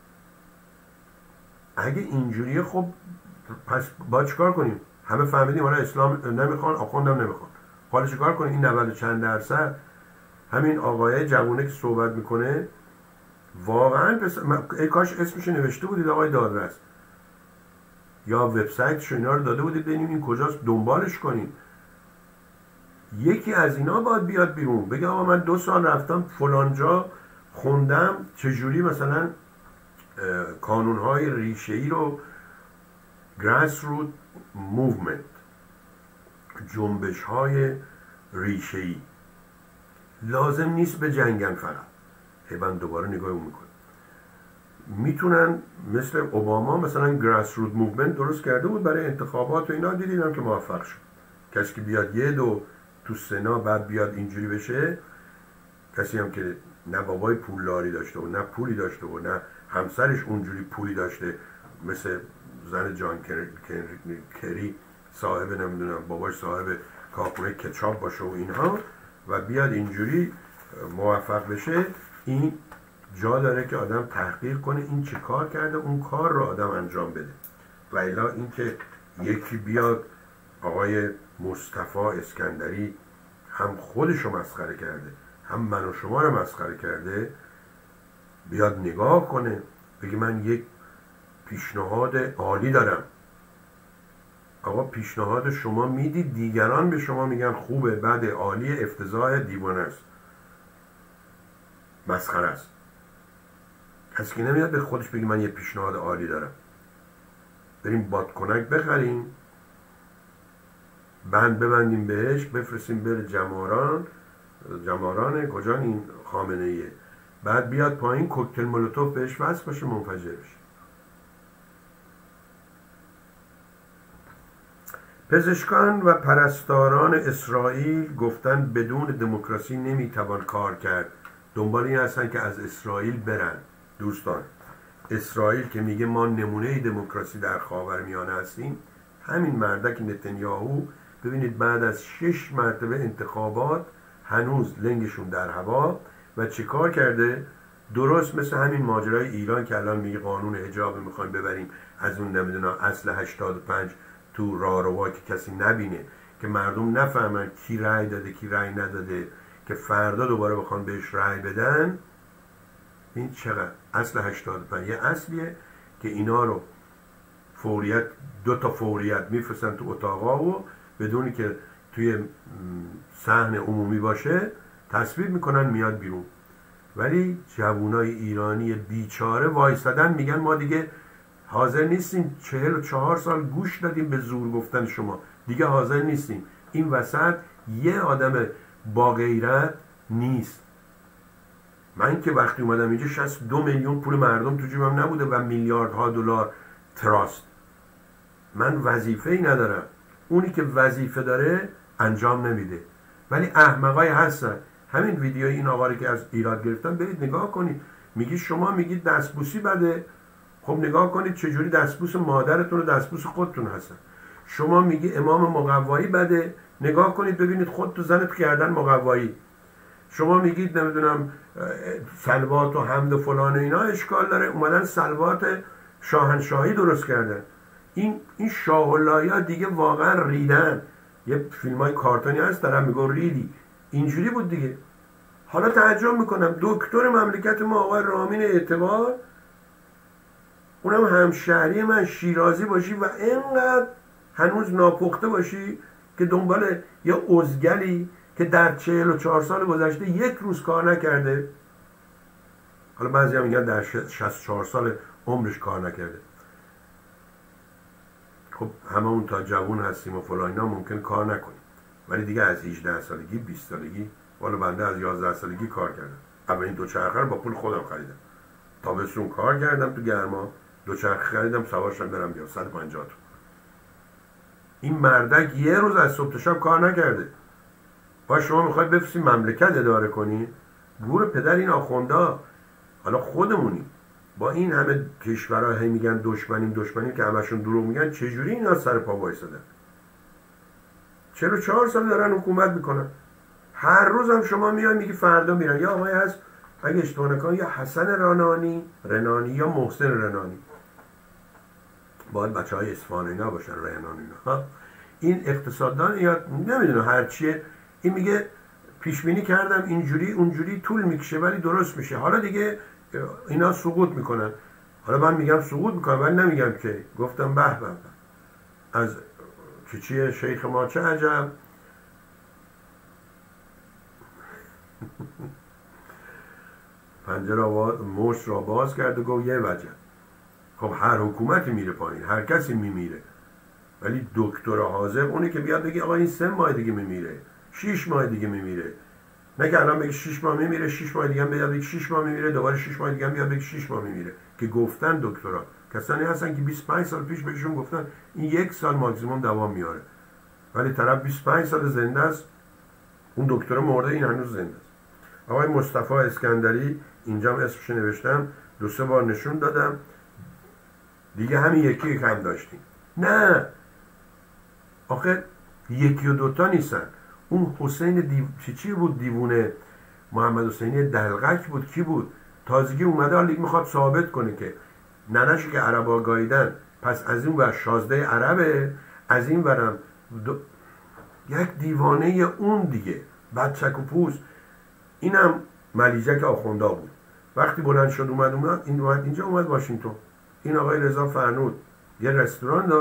اگه اینجوریه خب پس با چیکار کنیم؟ همه فهمیدیم حالا اسلام نمیخوان، آخوندم نمیخوان، حالا چیکار کنیم؟ این 90 چند درصد همین آقای جوونه که صحبت میکنه واقعا ای کاش اسمش نوشته بودید آقای دادرس یا وبسایتش اینا رو داده بودید ببینیم این کجاست، دنبالش کنیم. یکی از اینا باید بیاد بیرون بگه آقا من 2 سال رفتم فلان جا خوندم چجوری مثلا کانونهای ریشه‌ای رو grassroot movement، جنبش های ریشه‌ای لازم نیست به جنگن، فقط من دوباره نگاه اون میکنم میتونن مثل اوباما مثلا grassroot movement درست کرده بود برای انتخابات و اینا، دیدیدم که موفق شد. کسی که بیاد یه دو تو سنا بعد بیاد اینجوری بشه، کسی هم که نه بابای پولداری داشته و نه پولی داشته و نه همسرش اونجوری پولی داشته مثل زن جان کری صاحب نمیدونم باباش صاحب کارخونه کچاپ باشه و اینها و بیاد اینجوری موفق بشه، این جا داره که آدم تحقیق کنه این چه کار کرده، اون کار رو آدم انجام بده. و الا اینکه یکی بیاد آقای مصطفی اسکندری هم خودش رو مسخره کرده هم من و شما رو مسخره کرده، بیاد نگاه کنه بگه من یک پیشنهاد عالی دارم، آقا پیشنهاد شما میدید، دیگران به شما میگن خوبه، بده، عالی، افتضاح، دیوانه است، مسخره است. کسی که نمیاد به خودش بگه من یه پیشنهاد عالی دارم. بریم بادکنک بخریم، بند ببندیم بهش، بفرستیم بره جماران کجا این خامنه ایه، بعد بیاد پایین کوکتل مولوتوف بهش وصل باشه، منفجر بشه. پزشکان و پرستاران اسرائیل گفتن بدون دموکراسی نمیتوان کار کرد. دنبال این هستن که از اسرائیل برن. دوستان، اسرائیل که میگه ما نمونه دموکراسی در خاورمیانه هستیم، همین مردک نتانیاهو ببینید بعد از 6 مرتبه انتخابات هنوز لنگشون در هوا و چه کار کرده؟ درست مثل همین ماجرای ایران که الان میگه قانون حجاب میخوایم ببریم از اون نمیدونم اصل 85 تو راهرو که کسی نبینه، که مردم نفهمن کی رأی داده کی رأی نداده، که فردا دوباره بخوان بهش رأی بدن. این چقدر اصل 85 یه اصلیه که اینا رو فوریت، 2 تا فوریت میفرستن تو اتاقا و بدونی که توی صحن عمومی باشه تصویب میکنن میاد بیرون. ولی جوانای ایرانی بیچاره وایسادن میگن ما دیگه حاضر نیستیم، 44 سال گوش دادیم به زور گفتن شما، دیگه حاضر نیستیم. این وسط یه آدم با غیرت نیست. من که وقتی اومدم اینجا 62 میلیون پول مردم تو جیبم نبوده و میلیاردها دلار تراست. من وظیفه‌ای ندارم، اونی که وظیفه داره انجام نمیده. ولی احمقای هستن. همین ویدیوی این آقا که از ایراد گرفتن برید نگاه کنید. میگی شما میگید دستبوسی بده، خب نگاه کنید چجوری دستبوس مادرتون و دستبوس خودتون هستن. شما میگی امام مقوایی بده، نگاه کنید ببینید خود تو زنت کردن مقوایی. شما میگید نمیدونم سلوات و حمد و فلان و اینا اشکال داره، اومدن سلوات شاهنشاهی درست کردن. این شاه ها دیگه واقعا ریدن. یه فیلم های کارتونی هست دارم میگن ریدی، اینجوری بود دیگه. حالا تعجب میکنم دکتر مملکت ما آقای رامین اعتبار، اونم همشهری من، شیرازی باشی و اینقدر هنوز ناپخته باشی که دنبال یه ازگلی که در 44 سال گذشته 1 روز کار نکرده. حالا بعضی هم میگن در 64 سال عمرش کار نکرده. خب هممون تا جوون هستیم و فلان اینا ممکن کار نکنیم، ولی دیگه از 18 سالگی 20 سالگی، والا بنده از 11 سالگی کار کردم. اولین دوچرخه رو با پول خودم خریدم، تابستون کار کردم تو گرما، دوچرخه خریدم سوارشم برم بیام 150 تومن. این مردک 1 روز از صبح تا شب کار نکرده. با شما میخوای بفرستی مملکت اداره کنی؟ گور پدر این آخوندا. حالا خودمونی با این همه کشورها هی میگن دشمنیم که همشون دروغ میگن، چجوری اینا سر پا وایسادن؟ 44 سال دارن حکومت میکنن. هر روز هم شما میای میگی فردا میرن. یا آقای هست اگه اشتباه نکنم یا حسن رنانی یا محسن رنانی، باید بچه های اصفهانی اینا باشن، رنانی ها. این اقتصاددان یا نمیدونه هر چیه، این میگه پیش بینی کردم اینجوری اونجوری طول میکشه ولی درست میشه. حالا دیگه اینا سقوط میکنن. حالا من میگم سقوط میکنن ولی نمیگم که گفتم به از که چیه شیخ ما چه عجب. پنجره مشت را باز کرد و گفت یه وجه. خب هر حکومتی میره پایین، هر کسی میمیره، ولی دکتر حاضر اونی که بیاد بگه آقا این 3 ماه دیگه میمیره، 6 ماه دیگه میمیره، نه که الان بگه 6 ماه میمیره، 6 ماه دیگه هم بیاد بگه 6 ماه میمیره، دوباره 6 ماه دیگه هم بیاد بگه 6 ماه میمیره. که گفتن دکترا کسانی هستن که 25 سال پیش بهشون گفتن این 1 سال ماکسیمم دوام میاره، ولی طرف 25 سال زنده است، اون دکتر مرده، این هنوز زنده است. آقای مصطفی اسکندری، اینجا هم اسمش نوشتم، 2-3 بار نشون دادم دیگه، همین یکی کم داشتیم. نه آخه 1 و 2 تا نیستن. اون حسین چی بود دیوونه، محمد حسینی دلغک بود، کی بود، تازگی اومده حالا میخواد ثابت کنه که ننشو که عربا گاییدن، پس از این ور شازده عربه، از این ورم یک دیوانه اون دیگه، بچک و پوست. اینم ملیجک آخوندا بود. وقتی بلند شد اومد اینجا اومد واشنگتن. این آقای رضا فرنود یه رستوران داشت،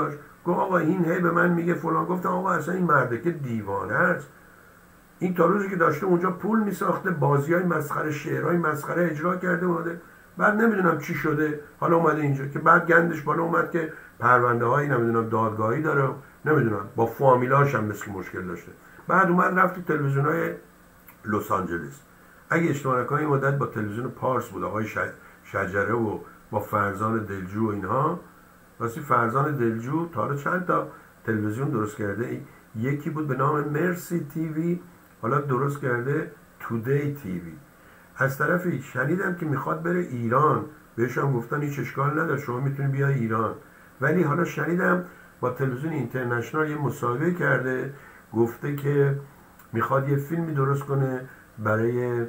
گفت آقا این هی به من میگه فلان. گفتم آقا اصلا این مرده که دیوانه است، این تا روزی که داشته اونجا پول میساخته، بازیای مسخره، شعرهای مسخره اجرا کرده اومده، بعد نمیدونم چی شده حالا اومده اینجا که بعد گندش بالا اومد که پرونده هایی نمیدونم دادگاهی داره، نمیدونم با فامیلاش هم مثل مشکل داشته. بعد اومد رفت تو تلویزیون های لس آنجلس. اگه اشتباه نکنم این مدت با تلویزیون پارس بود، آقای شجره و با فرزان دلجو و اینها. واسه فرزان دلجو تا چند تا تلویزیون درست کرده، یکی بود به نام مرسی تیوی، حالا درست کرده تودی تیوی. از طرفی شنیدم که میخواد بره ایران، بهش هم گفتن هیچ اشکال نداره شما میتونی بیای ایران، ولی حالا شنیدم با تلویزیون اینترنشنال یه مصاحبه کرده، گفته که میخواد یه فیلمی درست کنه برای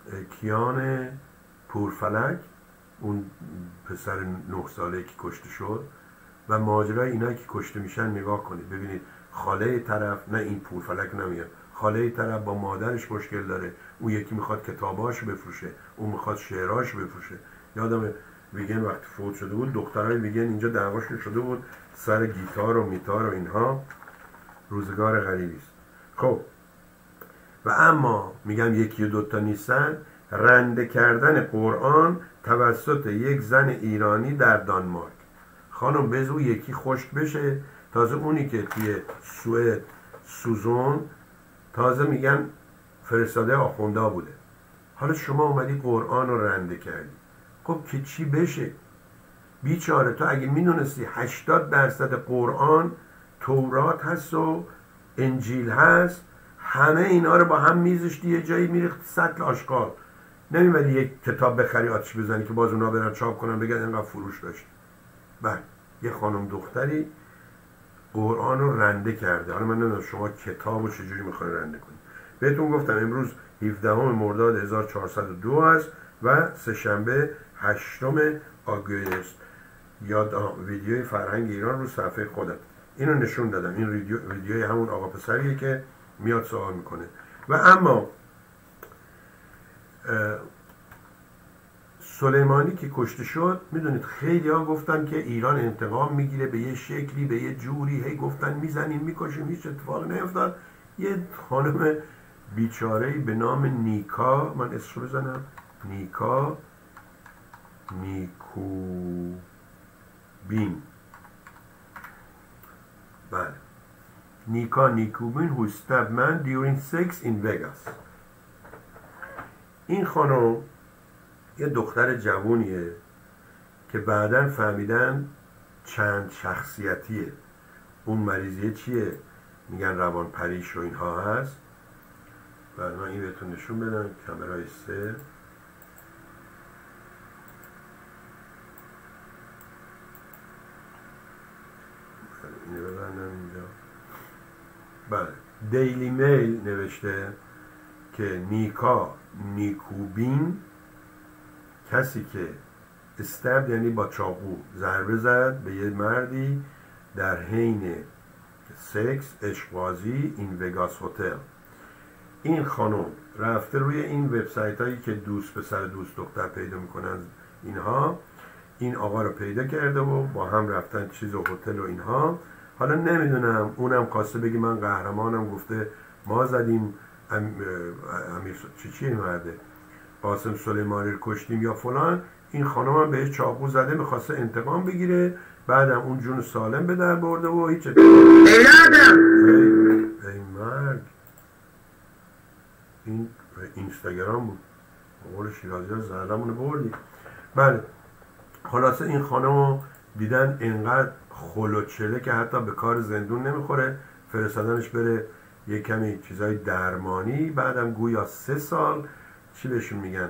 کیان پورفلک، اون پسر 9 ساله که کشته شد و ماجرای اینایی که کشته میشن. نگاه کنید ببینید خاله طرف، نه این پورفلک نمیاد، خاله طرف با مادرش مشکل داره، اون یکی میخواد کتاباشو بفروشه، اون میخواد شعراشو بفروشه. یادم ویگن وقتی فوت شده بود دخترای ویگن اینجا دعواشون شده بود سر گیتار و میتار و اینها. روزگار غریبی است. خب و اما میگم یکی و دوتا نیستن، رنده کردن قرآن توسط یک زن ایرانی در دانمارک. خانم بزو یکی خشک بشه، تازه اونی که توی سوئد سوزون تازه میگن فرستاده آخونده بوده، حالا شما اومدی قرآن رو رنده کردی. خب که چی بشه؟ بیچاره تو اگه میدونستی 80% قرآن تورات هست و انجیل هست، همه اینا رو با هم میذاشتی یه جایی میریخت سطل آشغال، نمیمدی یک کتاب بخری آتش بزنی که باز اونا برن چاپ کنن بگن اینقدر فروش داشت. بله یه خانم دختری قرآن رو رنده کرده. حالا من نمیدونم شما کتاب رو چجوری میخواین رنده کنید. بهتون گفتم امروز 17 مرداد 1402 است و سه‌شنبه 8 آگوست. ویدیوی فرهنگ ایران رو صفحه خودم اینو نشون دادم. این ویدیوی همون آقا پسریه که میاد سوال میکنه. و اما سلیمانی که کشته شد، میدونید خیلی ها گفتن که ایران انتقام میگیره به یه شکلی به یه جوری، هی گفتن میزنیم میکشیم، هیچ اتفاق نیفتاد. یه خانم بیچاره‌ای به نام نیکا، من اسمش بزنم، نیکوبین، بله نیکوبین who stabbed man during sex in Vegas. این خانم یه دختر جوونیه که بعداً فهمیدن چند شخصیتیه. اون مریضیه چیه؟ میگن روان پریش و اینها هست. بعد من این بهتون نشون بدم، کامرای 3. اینو ببندم اینجا. بله دیلی میل نوشته که نیکوبین کسی که استبد یعنی با چاقو ضربه زد به یه مردی در حین سکس عشق‌بازی این وگاس هتل. این خانم رفته روی این وبسایت هایی که دوست پسر دوست دختر پیدا میکنن اینها، این آقا رو پیدا کرده و با هم رفتن چیز و هتل و اینها. حالا نمیدونم اونم خواسته بگی من قهرمانم، گفته ما زدیم امیر چی مرده قاسم سلیمانی رو کشتیم یا فلان. این خانم هم بهش چاقو زده میخواسته انتقام بگیره، بعدم اون جون سالم به در برده و هیچ ای مرگ. این اینستاگرام بود، قول شیرازی ها زهرمونو بردی. بله خلاصه این خانم دیدن اینقدر خلوچله که حتی به کار زندون نمیخوره، فرستادنش بره یه کمی چیزای درمانی. بعدم گویا 3 سال چی بهشون میگن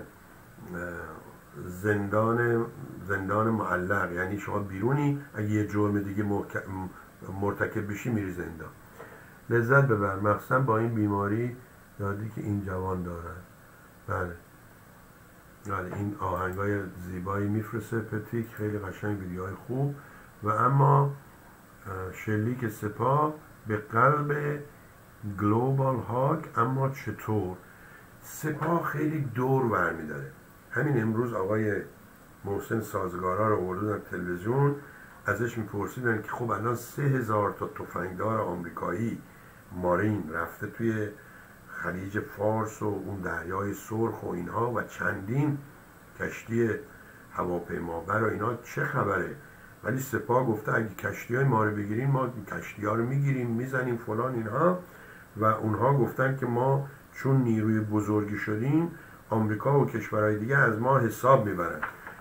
زندان معلق، یعنی شما بیرونی اگه یه جرم دیگه مرتکب بشی میری زندان. لذت ببر مخصوصا با این بیماری یادی که این جوان دارن. بله این آهنگای زیبایی میفرسته پتریک، خیلی قشنگ، ویدیوهای خوب. و اما شلیک سپاه به قلب گلوبال هاگ. اما چطور؟ سپاه خیلی دور برمیداره. همین امروز آقای محسن سازگارا رو آوردن تلویزیون، ازش میپرسیدن که خب الان 3000 تا تفنگدار آمریکایی مارین رفته توی خلیج فارس و اون دریای سرخ و اینها و چندین کشتی هواپیمابر و اینا، چه خبره؟ ولی سپاه گفته اگه کشتی‌های ما رو بگیریم ما کشتی‌ها رو میگیریم میزنیم فلان اینها، و اونها گفتن که ما چون نیروی بزرگی شدیم آمریکا و کشورهای دیگه از ما حساب میبرن.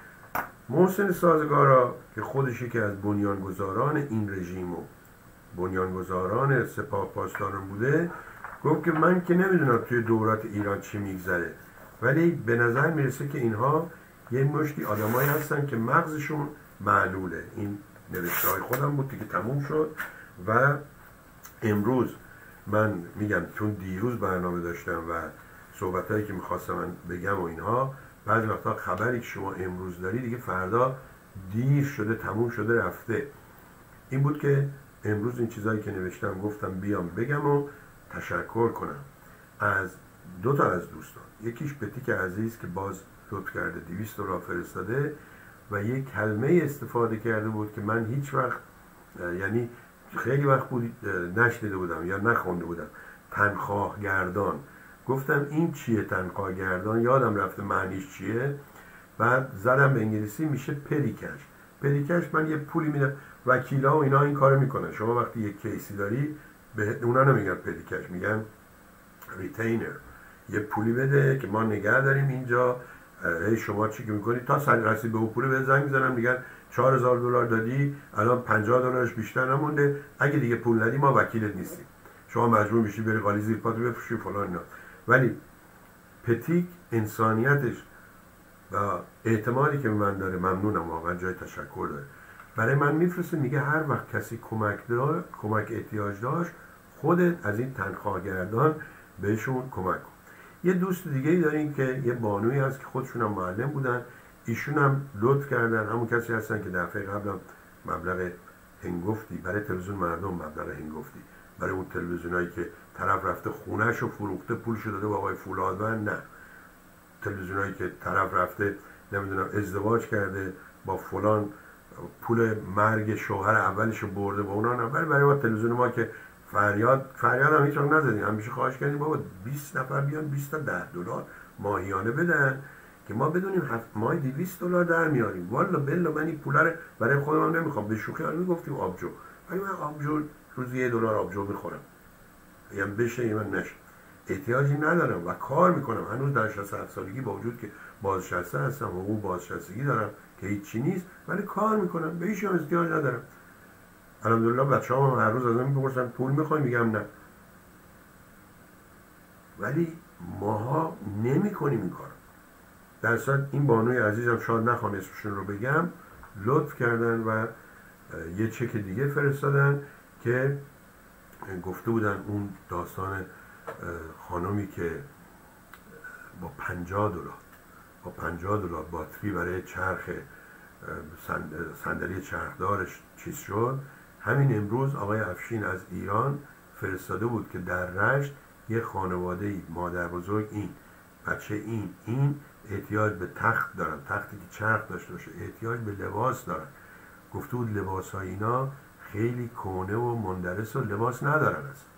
محسن سازگارا که خودش یکی از بنیانگذاران این رژیم و بنیانگذاران سپاه پاسداران بوده، گفت که من که نمیدونم توی دورات ایران چی میگذره، ولی به نظر میرسه که اینها یه مشتی آدمایی هستن که مغزشون معلوله. این نوشته های خودم بود که تموم شد. و امروز من میگم چون دیروز برنامه داشتم و صحبت هایی که میخواستم من بگم و اینها، بعضی وقتا خبری که شما امروز داری دیگه فردا دیر شده، تموم شده، رفته. این بود که امروز این چیزهایی که نوشتم گفتم بیام بگم و تشکر کنم از دو تا از دوستان. یکیش پتیک عزیز که باز لطف کرده 200 دلار فرستاده و یک کلمه استفاده کرده بود که من هیچ وقت، یعنی خیلی وقت بود نشنیده بودم یا نخونده بودم. تنخواه گردان. گفتم این چیه تنخواه گردان؟ یادم رفته معنیش چیه. بعد زدم به انگلیسی، میشه پریکش. پریکش من یه پولی میدم، وکیلا و اینا این کارو میکنن. شما وقتی یک کیسی داری به اونا نمیگن پریکش، میگن ریتینر. یه پولی بده که ما نگه داریم اینجا، هی شما چی که میکنی تا سر رسید به اون پول به زنگ میزنن میگن 4000 دلار دادی، الان 50 دلارش بیشتر نمونده، اگه دیگه پول ندی ما وکیلت نیستیم، شما مجبور میشی بری قالی زیر پات بفروشی فلان اینا. ولی پتیک انسانیتش و اعتمادی که به من داره، ممنونم، واقعا جای تشکر داره. برای من میفرسته میگه هر وقت کسی کمک احتیاج داشت خودت از این تنخواهگردان بهشون کمک کن. یه دوست دیگه ای داریم که یه بانوی هست که خودشون هم معلم بودن، ایشون هم لطف کردن، همون کسی هستن که دفعه قبلم مبلغ هنگفتی برای تلویزیون مردم، مبلغ هنگفتی برای اون تلویزیونایی که طرف رفته خونه‌ش رو فروخته پولشو داده به آقای فولادوند، نه تلویزیونایی که طرف رفته نمیدونم ازدواج کرده با فلان، پول مرگ شوهر اولش رو برده با اونا، نه. برای ما تلویزیون ما که فریاد هم هیچ وقت نزدیم، همیشه خواهش کردیم بابا 20 نفر بیان 20 تا 10 دلار ماهیانه بدن که ما بدونیم ماهی 200 دلار در میاریم. والا بلا من این پولا رو برای خودم هم نمیخوام، به شوخی حالا میگفتیم آبجو، ولی من آبجو روزی 1 دلار آبجو میخورم، یعنی بشه من نشه، احتیاجی ندارم و کار میکنم هنوز در 67 سالگی، با وجود که بازنشسته هستم، حقوق بازنشستگی دارم که هیچی نیست، ولی کار میکنم، به هیچ احتیاج ندارم. الحمدلله بچه‌ها هم هر روز ازم میپرسن پول میخوای؟ میگم نه. ولی ماها نمیکنیم این کار. در صورت این بانوی عزیزم شاید نخوام اسمشون رو بگم، لطف کردن و یه چک دیگه فرستادن که گفته بودن اون داستان خانمی که با 50 دلار باتری برای چرخ صندلی چرخدارش چیز شد. همین امروز آقای افشین از ایران فرستاده بود که در رشت یه خانواده‌ای، مادر بزرگ این، بچه این احتیاج به تخت دارن، تختی که چرخ داشته باشه، احتیاج به لباس دارن. گفته بود لباس های اینا خیلی کهنه و مندرس و لباس ندارن اصلا.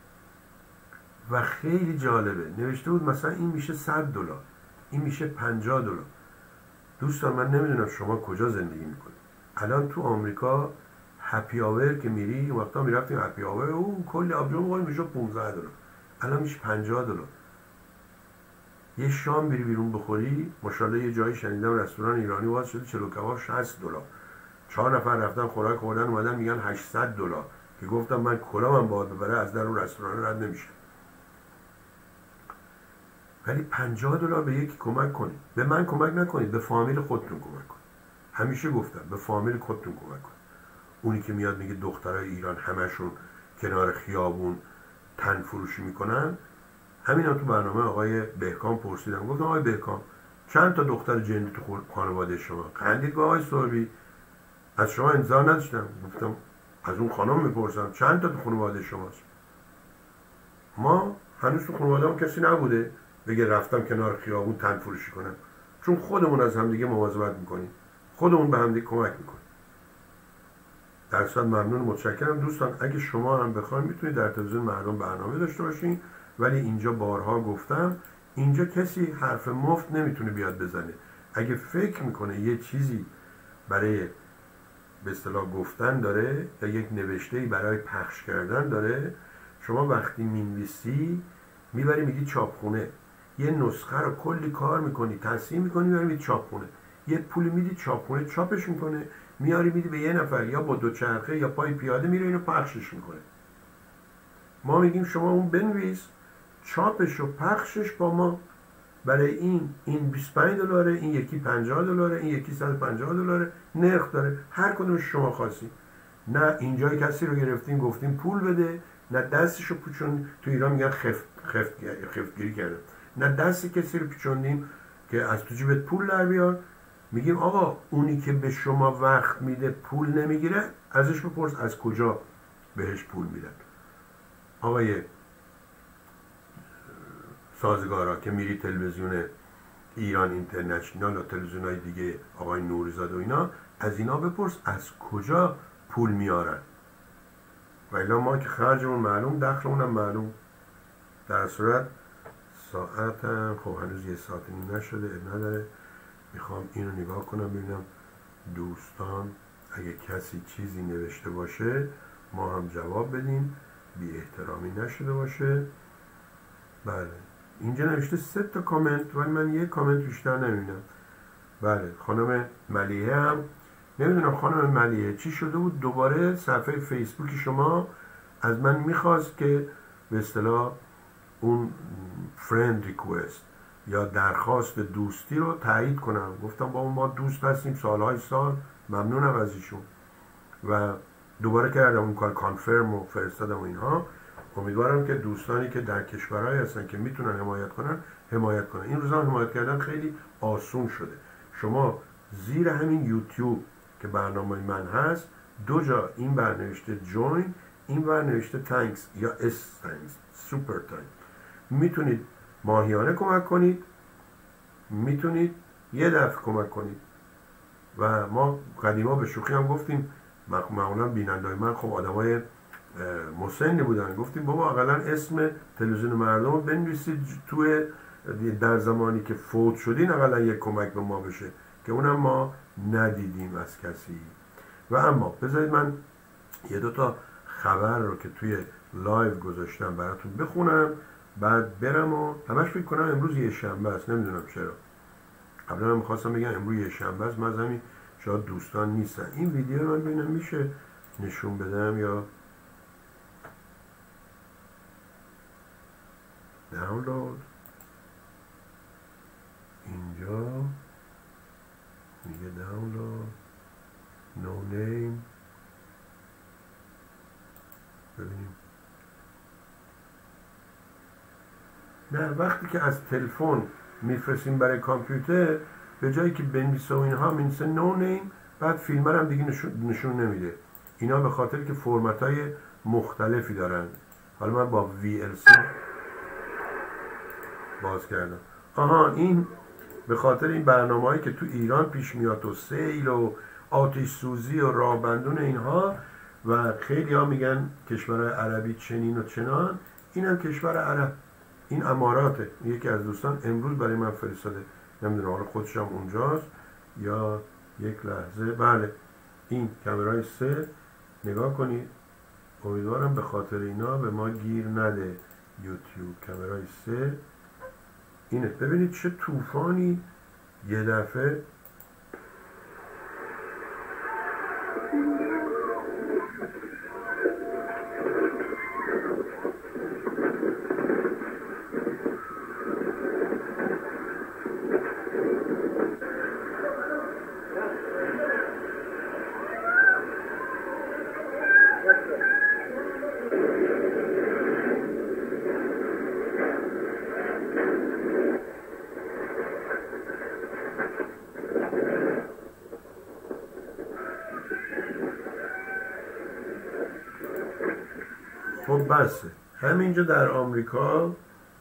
و خیلی جالبه نوشته بود مثلا این میشه 100 دلار، این میشه 50 دلار. دوستان من نمیدونم شما کجا زندگی میکنید. الان تو آمریکا هپی آور که میری، وقتا میرفتیم هپی آور، اون کلی آبجو میخوریم میشه 15 دلار، الان میشه 50 دلار. یه شام بری بیرون بخوری، ماشاءالله یه جایی شنیدم رستوران ایرانی باز شده 40 کباب 60 دلار. 4 نفر رفتن خوراک خوردن اومدن میگن 800 دلار، که گفتم من کلامم باد ببره از در اون رستوران رد نمیشه. ولی 50 دلار به یکی کمک کنید. به من کمک نکنید، به فامیل خودتون کمک کنید. همیشه گفتم به فامیل خودتون کمک کنید. اونی که میاد میگه دخترای ایران همشون کنار خیابون تن فروشی میکنن، همینا تو برنامه آقای بهکام پرسیدم، گفتم آقای بهکام چند تا دختر جندی تو خانواده شما؟ خندید گفت آقای سوربی از شما انتظار نداشتم. گفتم از اون خانم میپرسم چند تا تو خانواده شماست؟ ما هنوز تو خانواده هم کسی نبوده بگه رفتم کنار خیابون تن فروشی کنم، چون خودمون از همدیگه مواظبت میکنیم، خودمون به همدیگه کمک میکنیم. درصد ممنون، متشکرم. دوستان اگه شما هم بخواید میتونید در تلویزیون مردم برنامه داشته باشین، ولی اینجا بارها گفتم اینجا کسی حرف مفت نمیتونه بیاد بزنه. اگه فکر میکنه یه چیزی برای به اصطلاح گفتن داره یا یک نوشته‌ای برای پخش کردن داره، شما وقتی مینویسی میبری میگی چاپخونه، یه نسخه رو کلی کار میکنی، تصحیح میکنی، میبری میگی چاپخونه، یه پولی میدی چاپخونه چاپش میکنه، میاری میدی به یه نفر یا با دوچرخه یا پای پیاده میره اینو پخشش میکنه. ما میگیم شما اون بنویس، چاپش و پخشش با ما. برای این 25 دلاره، این یکی 50 دلاره، این یکی 150 دلاره، نرخ داره، هر کدومش شما خواستین. نه اینجای کسی رو گرفتیم گفتیم پول بده، نه دستشو چون تو ایران میگن خفتگیری کرده، نه دست کسی رو پیچوندیم که از تو جیبت پول در بیار. میگیم آقا اونی که به شما وقت میده پول نمیگیره، ازش بپرس از کجا بهش پول میدن. آقای سازگارا که میری تلویزیون ایران اینترنشنال و تلویزیون های دیگه، آقای نوریزاده و اینا، از اینا بپرس از کجا پول میارن. و الا ما که خرجمون معلوم، دخلمونم معلوم. در صورت ساعتم خب هنوز 1 ساعت نیم نشده، نداره. میخوام اینو نگاه کنم ببینم دوستان اگه کسی چیزی نوشته باشه ما هم جواب بدیم، بی احترامی نشده باشه. بله اینجا نوشته 3 تا کامنت، ولی من 1 کامنت بیشتر نمیبینم. بله خانم ملیحه هم نمیدونم خانم ملیحه چی شده بود، دوباره صفحه فیسبوک شما از من میخواست که به اصطلاح اون فرند ریکوست یا درخواست دوستی رو تایید کنم. گفتم با ما دوست هستیم سالهای سال، ممنونم از ایشون و دوباره کردم اون کار، کانفرم و فرستادم و اینها. امیدوارم که دوستانی که در کشورهایی هستن که میتونن حمایت کنن. این روزا حمایت کردن خیلی آسون شده. شما زیر همین یوتیوب که برنامه من هست 2 جا این برنوشته جوین، این برنوشته تانکس یا اس تانکس، سوپر تانکس. میتونید ماهیانه کمک کنید، میتونید یه دفعه کمک کنید. و ما قدیما به شوخی هم گفتیم، معمولا بیننده‌های من خب آدمای مسنی بودن، گفتیم بابا اقلا اسم تلویزیون مردم رو بنویسید توی در زمانی که فوت شدین اقلا یک کمک به ما بشه، که اونم ما ندیدیم از کسی. و اما بذارید من 1-2 تا خبر رو که توی لایو گذاشتم براتون بخونم، بعد برم و همش فکر کنم امروز یه شنبه است، نمیدونم چرا. قبلا من میخواستم بگم امروز یه شنبه است، من زمین شاید دوستان نیستن. این ویدیو رو من ببینم میشه نشون بدم یا دانلود. اینجا میگه دانلود، نو نیم. ببینیم. نه وقتی که از تلفن میفرستیم برای کامپیوتر، به جایی که بنویسه و اینها مینویسه نو نیم، بعد فیلمر هم دیگه نشون نمیده. اینا به خاطر که فرمت های مختلفی دارن. حالا من با VLC باز کردم. آها این به خاطر این برنامه‌هایی که تو ایران پیش میاد و سیل و آتش سوزی و راه اینها، و خیلی ها میگن کشور عربی چنین و چنان، این هم کشور عرب، این اماراته. یکی از دوستان امروز برای من فرستاده، نمیدونم حالا خودش هم اونجاست یا یک لحظه. بله این کامرای 3 نگاه کنید. امیدوارم به خاطر اینا به ما گیر نده یوتیوب. کامرای 3 اینه. ببینید چه طوفانی یه دفعه. خب بسه همینجا در آمریکا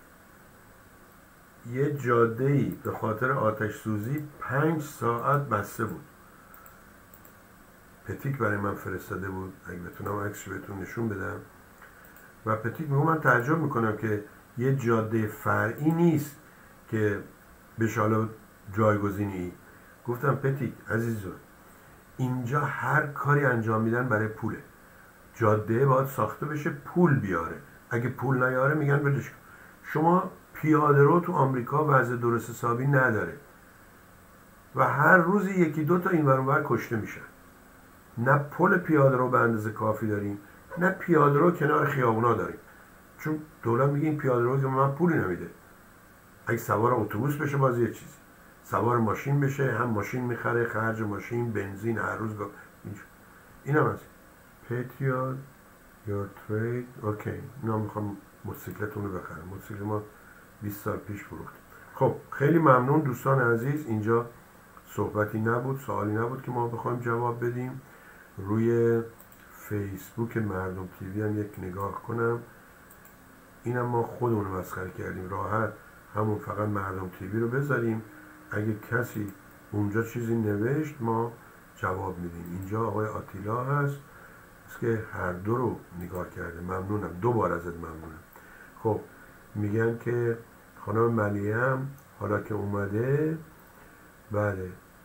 یه جاده‌ای به خاطر آتش سوزی 5 ساعت بسته بود. پتیک برای من فرستاده بود، اگه بتونم عکسش بهتون نشون بدم. و پتیک میگه من تعجب میکنم که یه جاده فرعی نیست که بشه حالا جایگزینی. گفتم پتیک عزیزم، اینجا هر کاری انجام میدن برای پوله. جاده باید ساخته بشه پول بیاره، اگه پول نیاره میگن ولش کن. شما پیاده رو تو آمریکا وضع درست حسابی نداره و هر روزی یکی دو تا این ور اون ور کشته میشن. نه پل پیاده رو به اندازه کافی داریم، نه پیاده رو کنار خیابونا داریم، چون دولت میگه این پیاده رو که من پولی نمیده. اگه سوار اتوبوس بشه باز یه چیزی، سوار ماشین بشه هم ماشین میخره، خرج ماشین، بنزین هر روز اینجا. اینم از پیتریوت یور ترید. اوکی، اینا میخوام موتورسیکلتون رو بخرم. موتورسیکل ما 20 سال پیش فروخت. خب خیلی ممنون دوستان عزیز. اینجا صحبتی نبود، سوالی نبود که ما بخوایم جواب بدیم. روی فیسبوک مردم تیوی هم یک نگاه کنم. اینم ما خودمون مسخره کردیم، راحت همون فقط مردم تیوی رو بذاریم، اگه کسی اونجا چیزی نوشت ما جواب میدیم. اینجا آقای آتیلا هست که هر دو رو نگاه کرده. ممنونم، 2 بار ازت ممنونم. خب میگن که خانم ملیم حالا که اومده، بله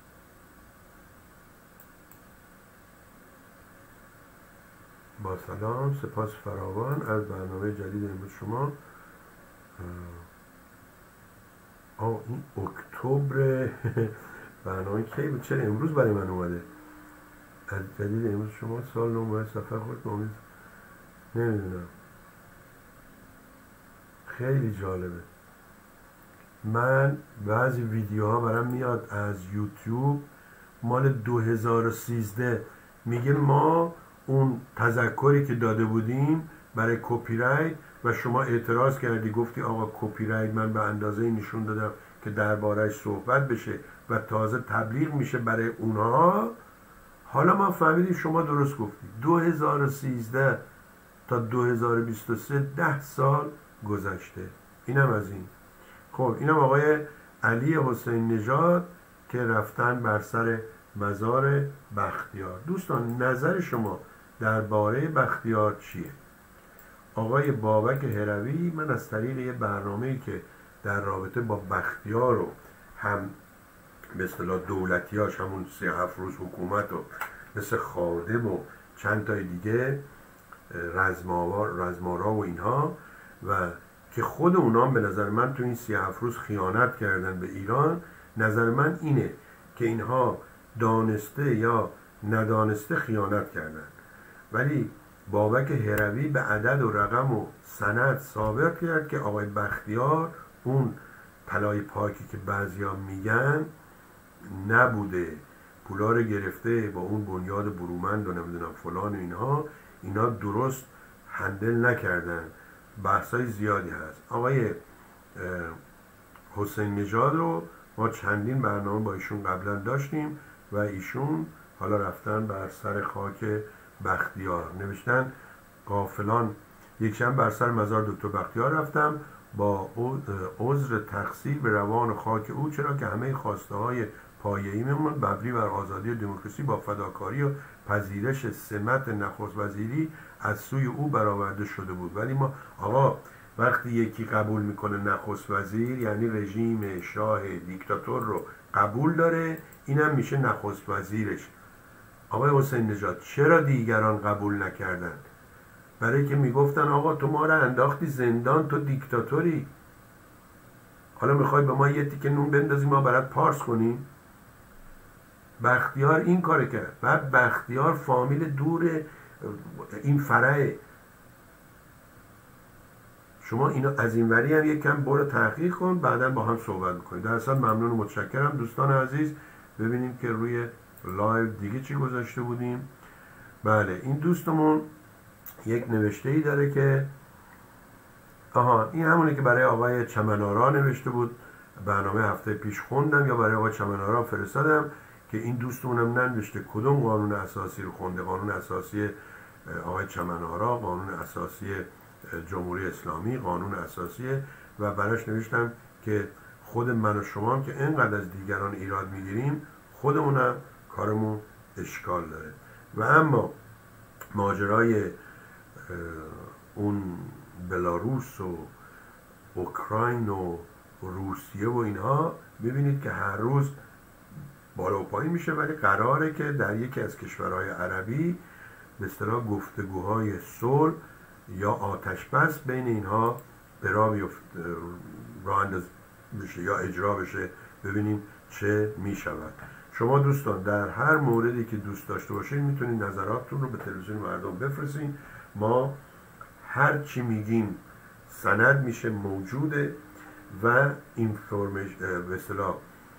با سلام، سپاس فراوان از برنامه جدید امروز شما. این اکتبر برنامه کی بود؟ چرا امروز برای من اومده؟ از جدید امروز شما سال نو باید سفر خود امید. نمیدونم، خیلی جالبه. من بعضی ویدیوها برام میاد از یوتیوب مال 2013، میگه ما اون تذکری که داده بودیم برای کپی رایت و شما اعتراض کردی، گفتی آقا کپی رایت من به اندازه نشون دادم که درباره‌اش صحبت بشه و تازه تبلیغ میشه برای اونها. حالا ما فهمیدیم شما درست گفتی. 2013 تا 2023 10 سال گذشته. اینم از این. خب اینم آقای علی حسین نژاد که رفتن بر سر مزار بختیار. دوستان نظر شما درباره بختیار چیه؟ آقای بابک هروی، من از طریق یه برنامه‌ای که در رابطه با بختیار و هم به اصطلاح دولتیاش، همون 37 روز حکومت و مثل خادم و چند تای دیگه رزمارا و اینها، و که خود اونام به نظر من تو این 37 روز خیانت کردن به ایران. نظر من اینه که اینها دانسته یا ندانسته خیانت کردن، ولی بابک هروی به عدد و رقم و سند ثابت کرد که آقای بختیار اون طلای پاکی که بعضیا میگن نبوده، پولا رو گرفته با اون بنیاد برومند و نمیدونم فلان و اینا درست هندل نکردن. بحثای زیادی هست. آقای حسین نژاد رو ما چندین برنامه با ایشون قبلا داشتیم و ایشون حالا رفتن بر سر خاک بختیار. نوشتن غافلان یکشنبه بر سر مزار دکتر بختیار رفتم با عذر تقصیر به روان خاک او، چرا که همه خواسته های پایه‌ای من مبنی بر آزادی و دموکراسی با فداکاری و پذیرش سمت نخست وزیری از سوی او برآورده شده بود. ولی ما آقا وقتی یکی قبول میکنه نخست وزیر، یعنی رژیم شاه دیکتاتور رو قبول داره، اینم میشه نخست وزیرش. آقای حسین نژاد چرا دیگران قبول نکردن؟ برای که میگفتن آقا تو ما رو انداختی زندان، تو دیکتاتوری، حالا میخوای به ما یه تیکه نون بندازی ما برات پارس کنیم؟ بختیار این کار کرد. بعد بختیار فامیل دور این فرعه. شما اینو از این وری هم یک کم برو تحقیق کن، بعدا با هم صحبت میکنیم. در اصل ممنون و متشکرم دوستان عزیز. ببینیم که روی لایو دیگه چی گذاشته بودیم. بله این دوستمون یک نوشته ای داره که این همونه که برای آقای چمنارا نوشته بود، برنامه هفته پیش خوندم یا برای آقای چمنارا فرستادم که این دوستمونم ننوشته کدوم قانون اساسی رو خونده. قانون اساسی آقای چمنارا، قانون اساسی جمهوری اسلامی، قانون اساسی، و براش نوشتم که خود من و شما هم که اینقدر از دیگران ایراد میگیریم، خودمونم کارمون اشکال داره. و اما ماجرای اون بلاروس و اوکراین و روسیه و اینها ببینید که هر روز بالا و پایین میشه، ولی قراره که در یکی از کشورهای عربی به اصطلاح گفتگوهای صلح یا آتش بس بین اینها به راه اندازی بشه یا اجرا بشه، ببینیم چه میشود. شما دوستان در هر موردی که دوست داشته باشید میتونید نظراتتون رو به تلویزیون مردم بفرستین. ما هر چی میگیم سند میشه، موجوده و اینفورمیشن به اصطلاح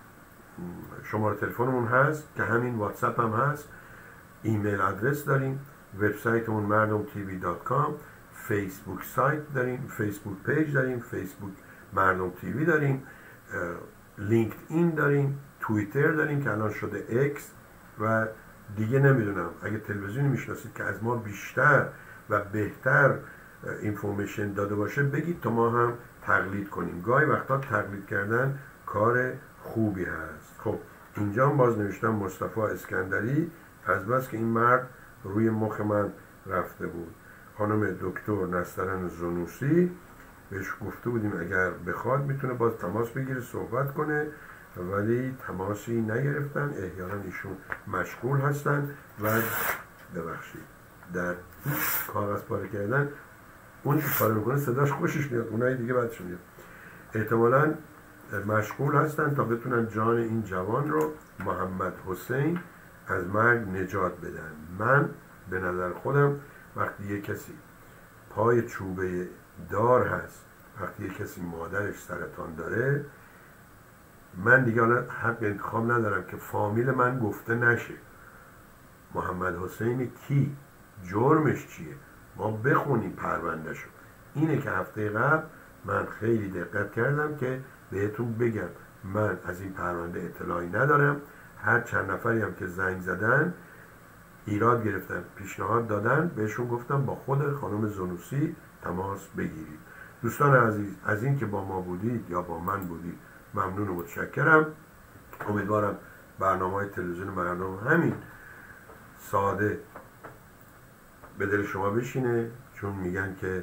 شماره تلفنمون هست که همین واتساپ هم هست، ایمیل آدرس داریم، وبسایتمون mardomtv.com، فیسبوک سایت داریم، فیسبوک پیج داریم، فیسبوک مردم تیوی داریم، لینکد این داریم، توییتر داریم که الان شده اکس و دیگه نمیدونم. اگه تلویزیونی میشناسید که از ما بیشتر و بهتر اینفورمیشن داده باشه بگید تا ما هم تقلید کنیم. گاهی وقتا تقلید کردن کار خوبی هست. خب اینجا باز نوشتم مصطفی اسکندری، از بس که این مرد روی مخ من رفته بود. خانم دکتر نسترن زنوسی بهش گفته بودیم اگر بخواد میتونه باز تماس بگیره صحبت کنه، ولی تماسی نگرفتن، احیانا ایشون مشغول هستن و ببخشید در کاغذ پاره کردن اون که پاره میکنه صداش خوشش میاد، اونایی دیگه بعدش میاد. احتمالاً مشغول هستن تا بتونن جان این جوان رو محمد حسین از مرگ نجات بدن. من به نظر خودم وقتی یک کسی پای چوبه دار هست، وقتی یک کسی مادرش سرطان داره، من دیگه حق انتخاب ندارم که فامیل من گفته نشه محمد حسین کی، جرمش چیه، ما بخونیم پروندهشو. اینه که هفته قبل من خیلی دقت کردم که بهتون بگم من از این پرونده اطلاعی ندارم. هر چند نفری هم که زنگ زدن ایراد گرفتن، پیشنهاد دادن، بهشون گفتم با خود خانم زنوسی تماس بگیرید. دوستان عزیز، از این که با ما بودید یا با من بودید ممنون و متشکرم. امیدوارم برنامه‌های تلویزیون مردم همین ساده به دل شما بشینه، چون میگن که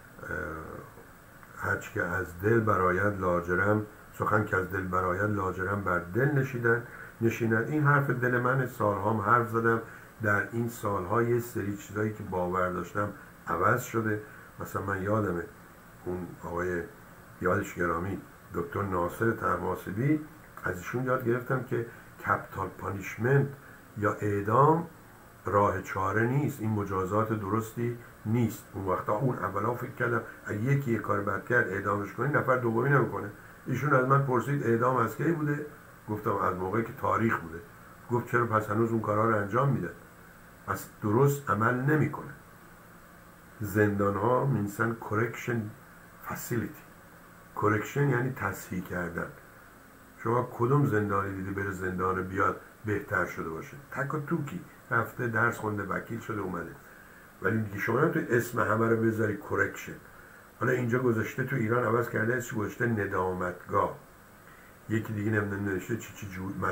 هرچی که از دل برآید لاجرم، سخن که از دل برآید لاجرم بر دل نشیند. این حرف دل من، سالها هم حرف زدم، در این سالها یه سری چیزایی که باور داشتم عوض شده. مثلا من یادمه اون آقای یادش گرامی دکتر ناصر طهماسبی، از ایشون یاد گرفتم که کپیتال پانیشمنت یا اعدام راه چاره نیست، این مجازات درستی نیست. اون وقتا اون اولا فکر کردم اگه یکی یک کار بد کرد اعدامش کنی نفر دومی نمیکنه. ایشون از من پرسید اعدام از کی بوده؟ گفتم از موقعی که تاریخ بوده. گفت چرا پس هنوز اون کارا رو انجام میده؟ پس درست عمل نمیکنه. زندان ها مینسن correction facility. correction یعنی تصحیح کردن. شما کدوم زندانی دیدی بره زندان بیاد بهتر شده باشه؟ تک و توکی رفته درس خونده وکیل شده اومده. ولی دیگه شما تو اسم همه رو بذاری correction. حالا اینجا گذاشته تو ایران عوض کرده اسمش گذاشته ندامتگاه. یکی دیگه نمیدونم چی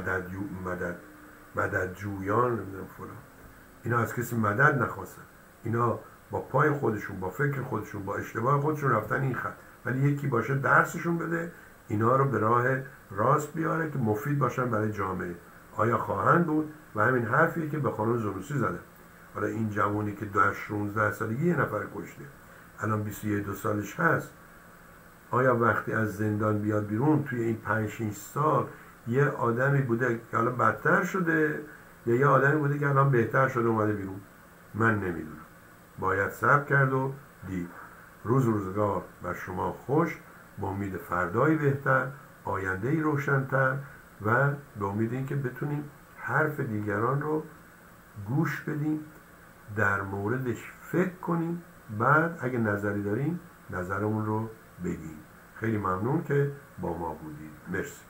مددجویان نمیدونم فلان. اینا از کسی مدد نخواستن، اینا با پای خودشون، با فکر خودشون، با اشتباه خودشون رفتن این خط. ولی یکی باشه درسشون بده، اینا رو به راه راست بیاره که مفید باشن برای جامعه. آیا خواهند بود؟ و همین حرفیه که به خانم زنوسی زدن. حالا این جوانی که در 16 سالگی یه نفر کشته، الان 21 سالش هست، آیا وقتی از زندان بیاد بیرون توی این 5-6 سال یه آدمی بوده که الان بدتر شده یا یه آدمی بوده که الان بهتر شده اومده بیرون؟ من نمیدونم. باید صبر کرد و دید. روزگار بر شما خوش، با امید فردایی بهتر، آینده‌ای روشن‌تر و به امید اینکه بتونیم حرف دیگران رو گوش بدیم، در موردش فکر کنیم، بعد اگه نظری داریم نظرمون رو بگیم. خیلی ممنون که با ما بودید. مرسی.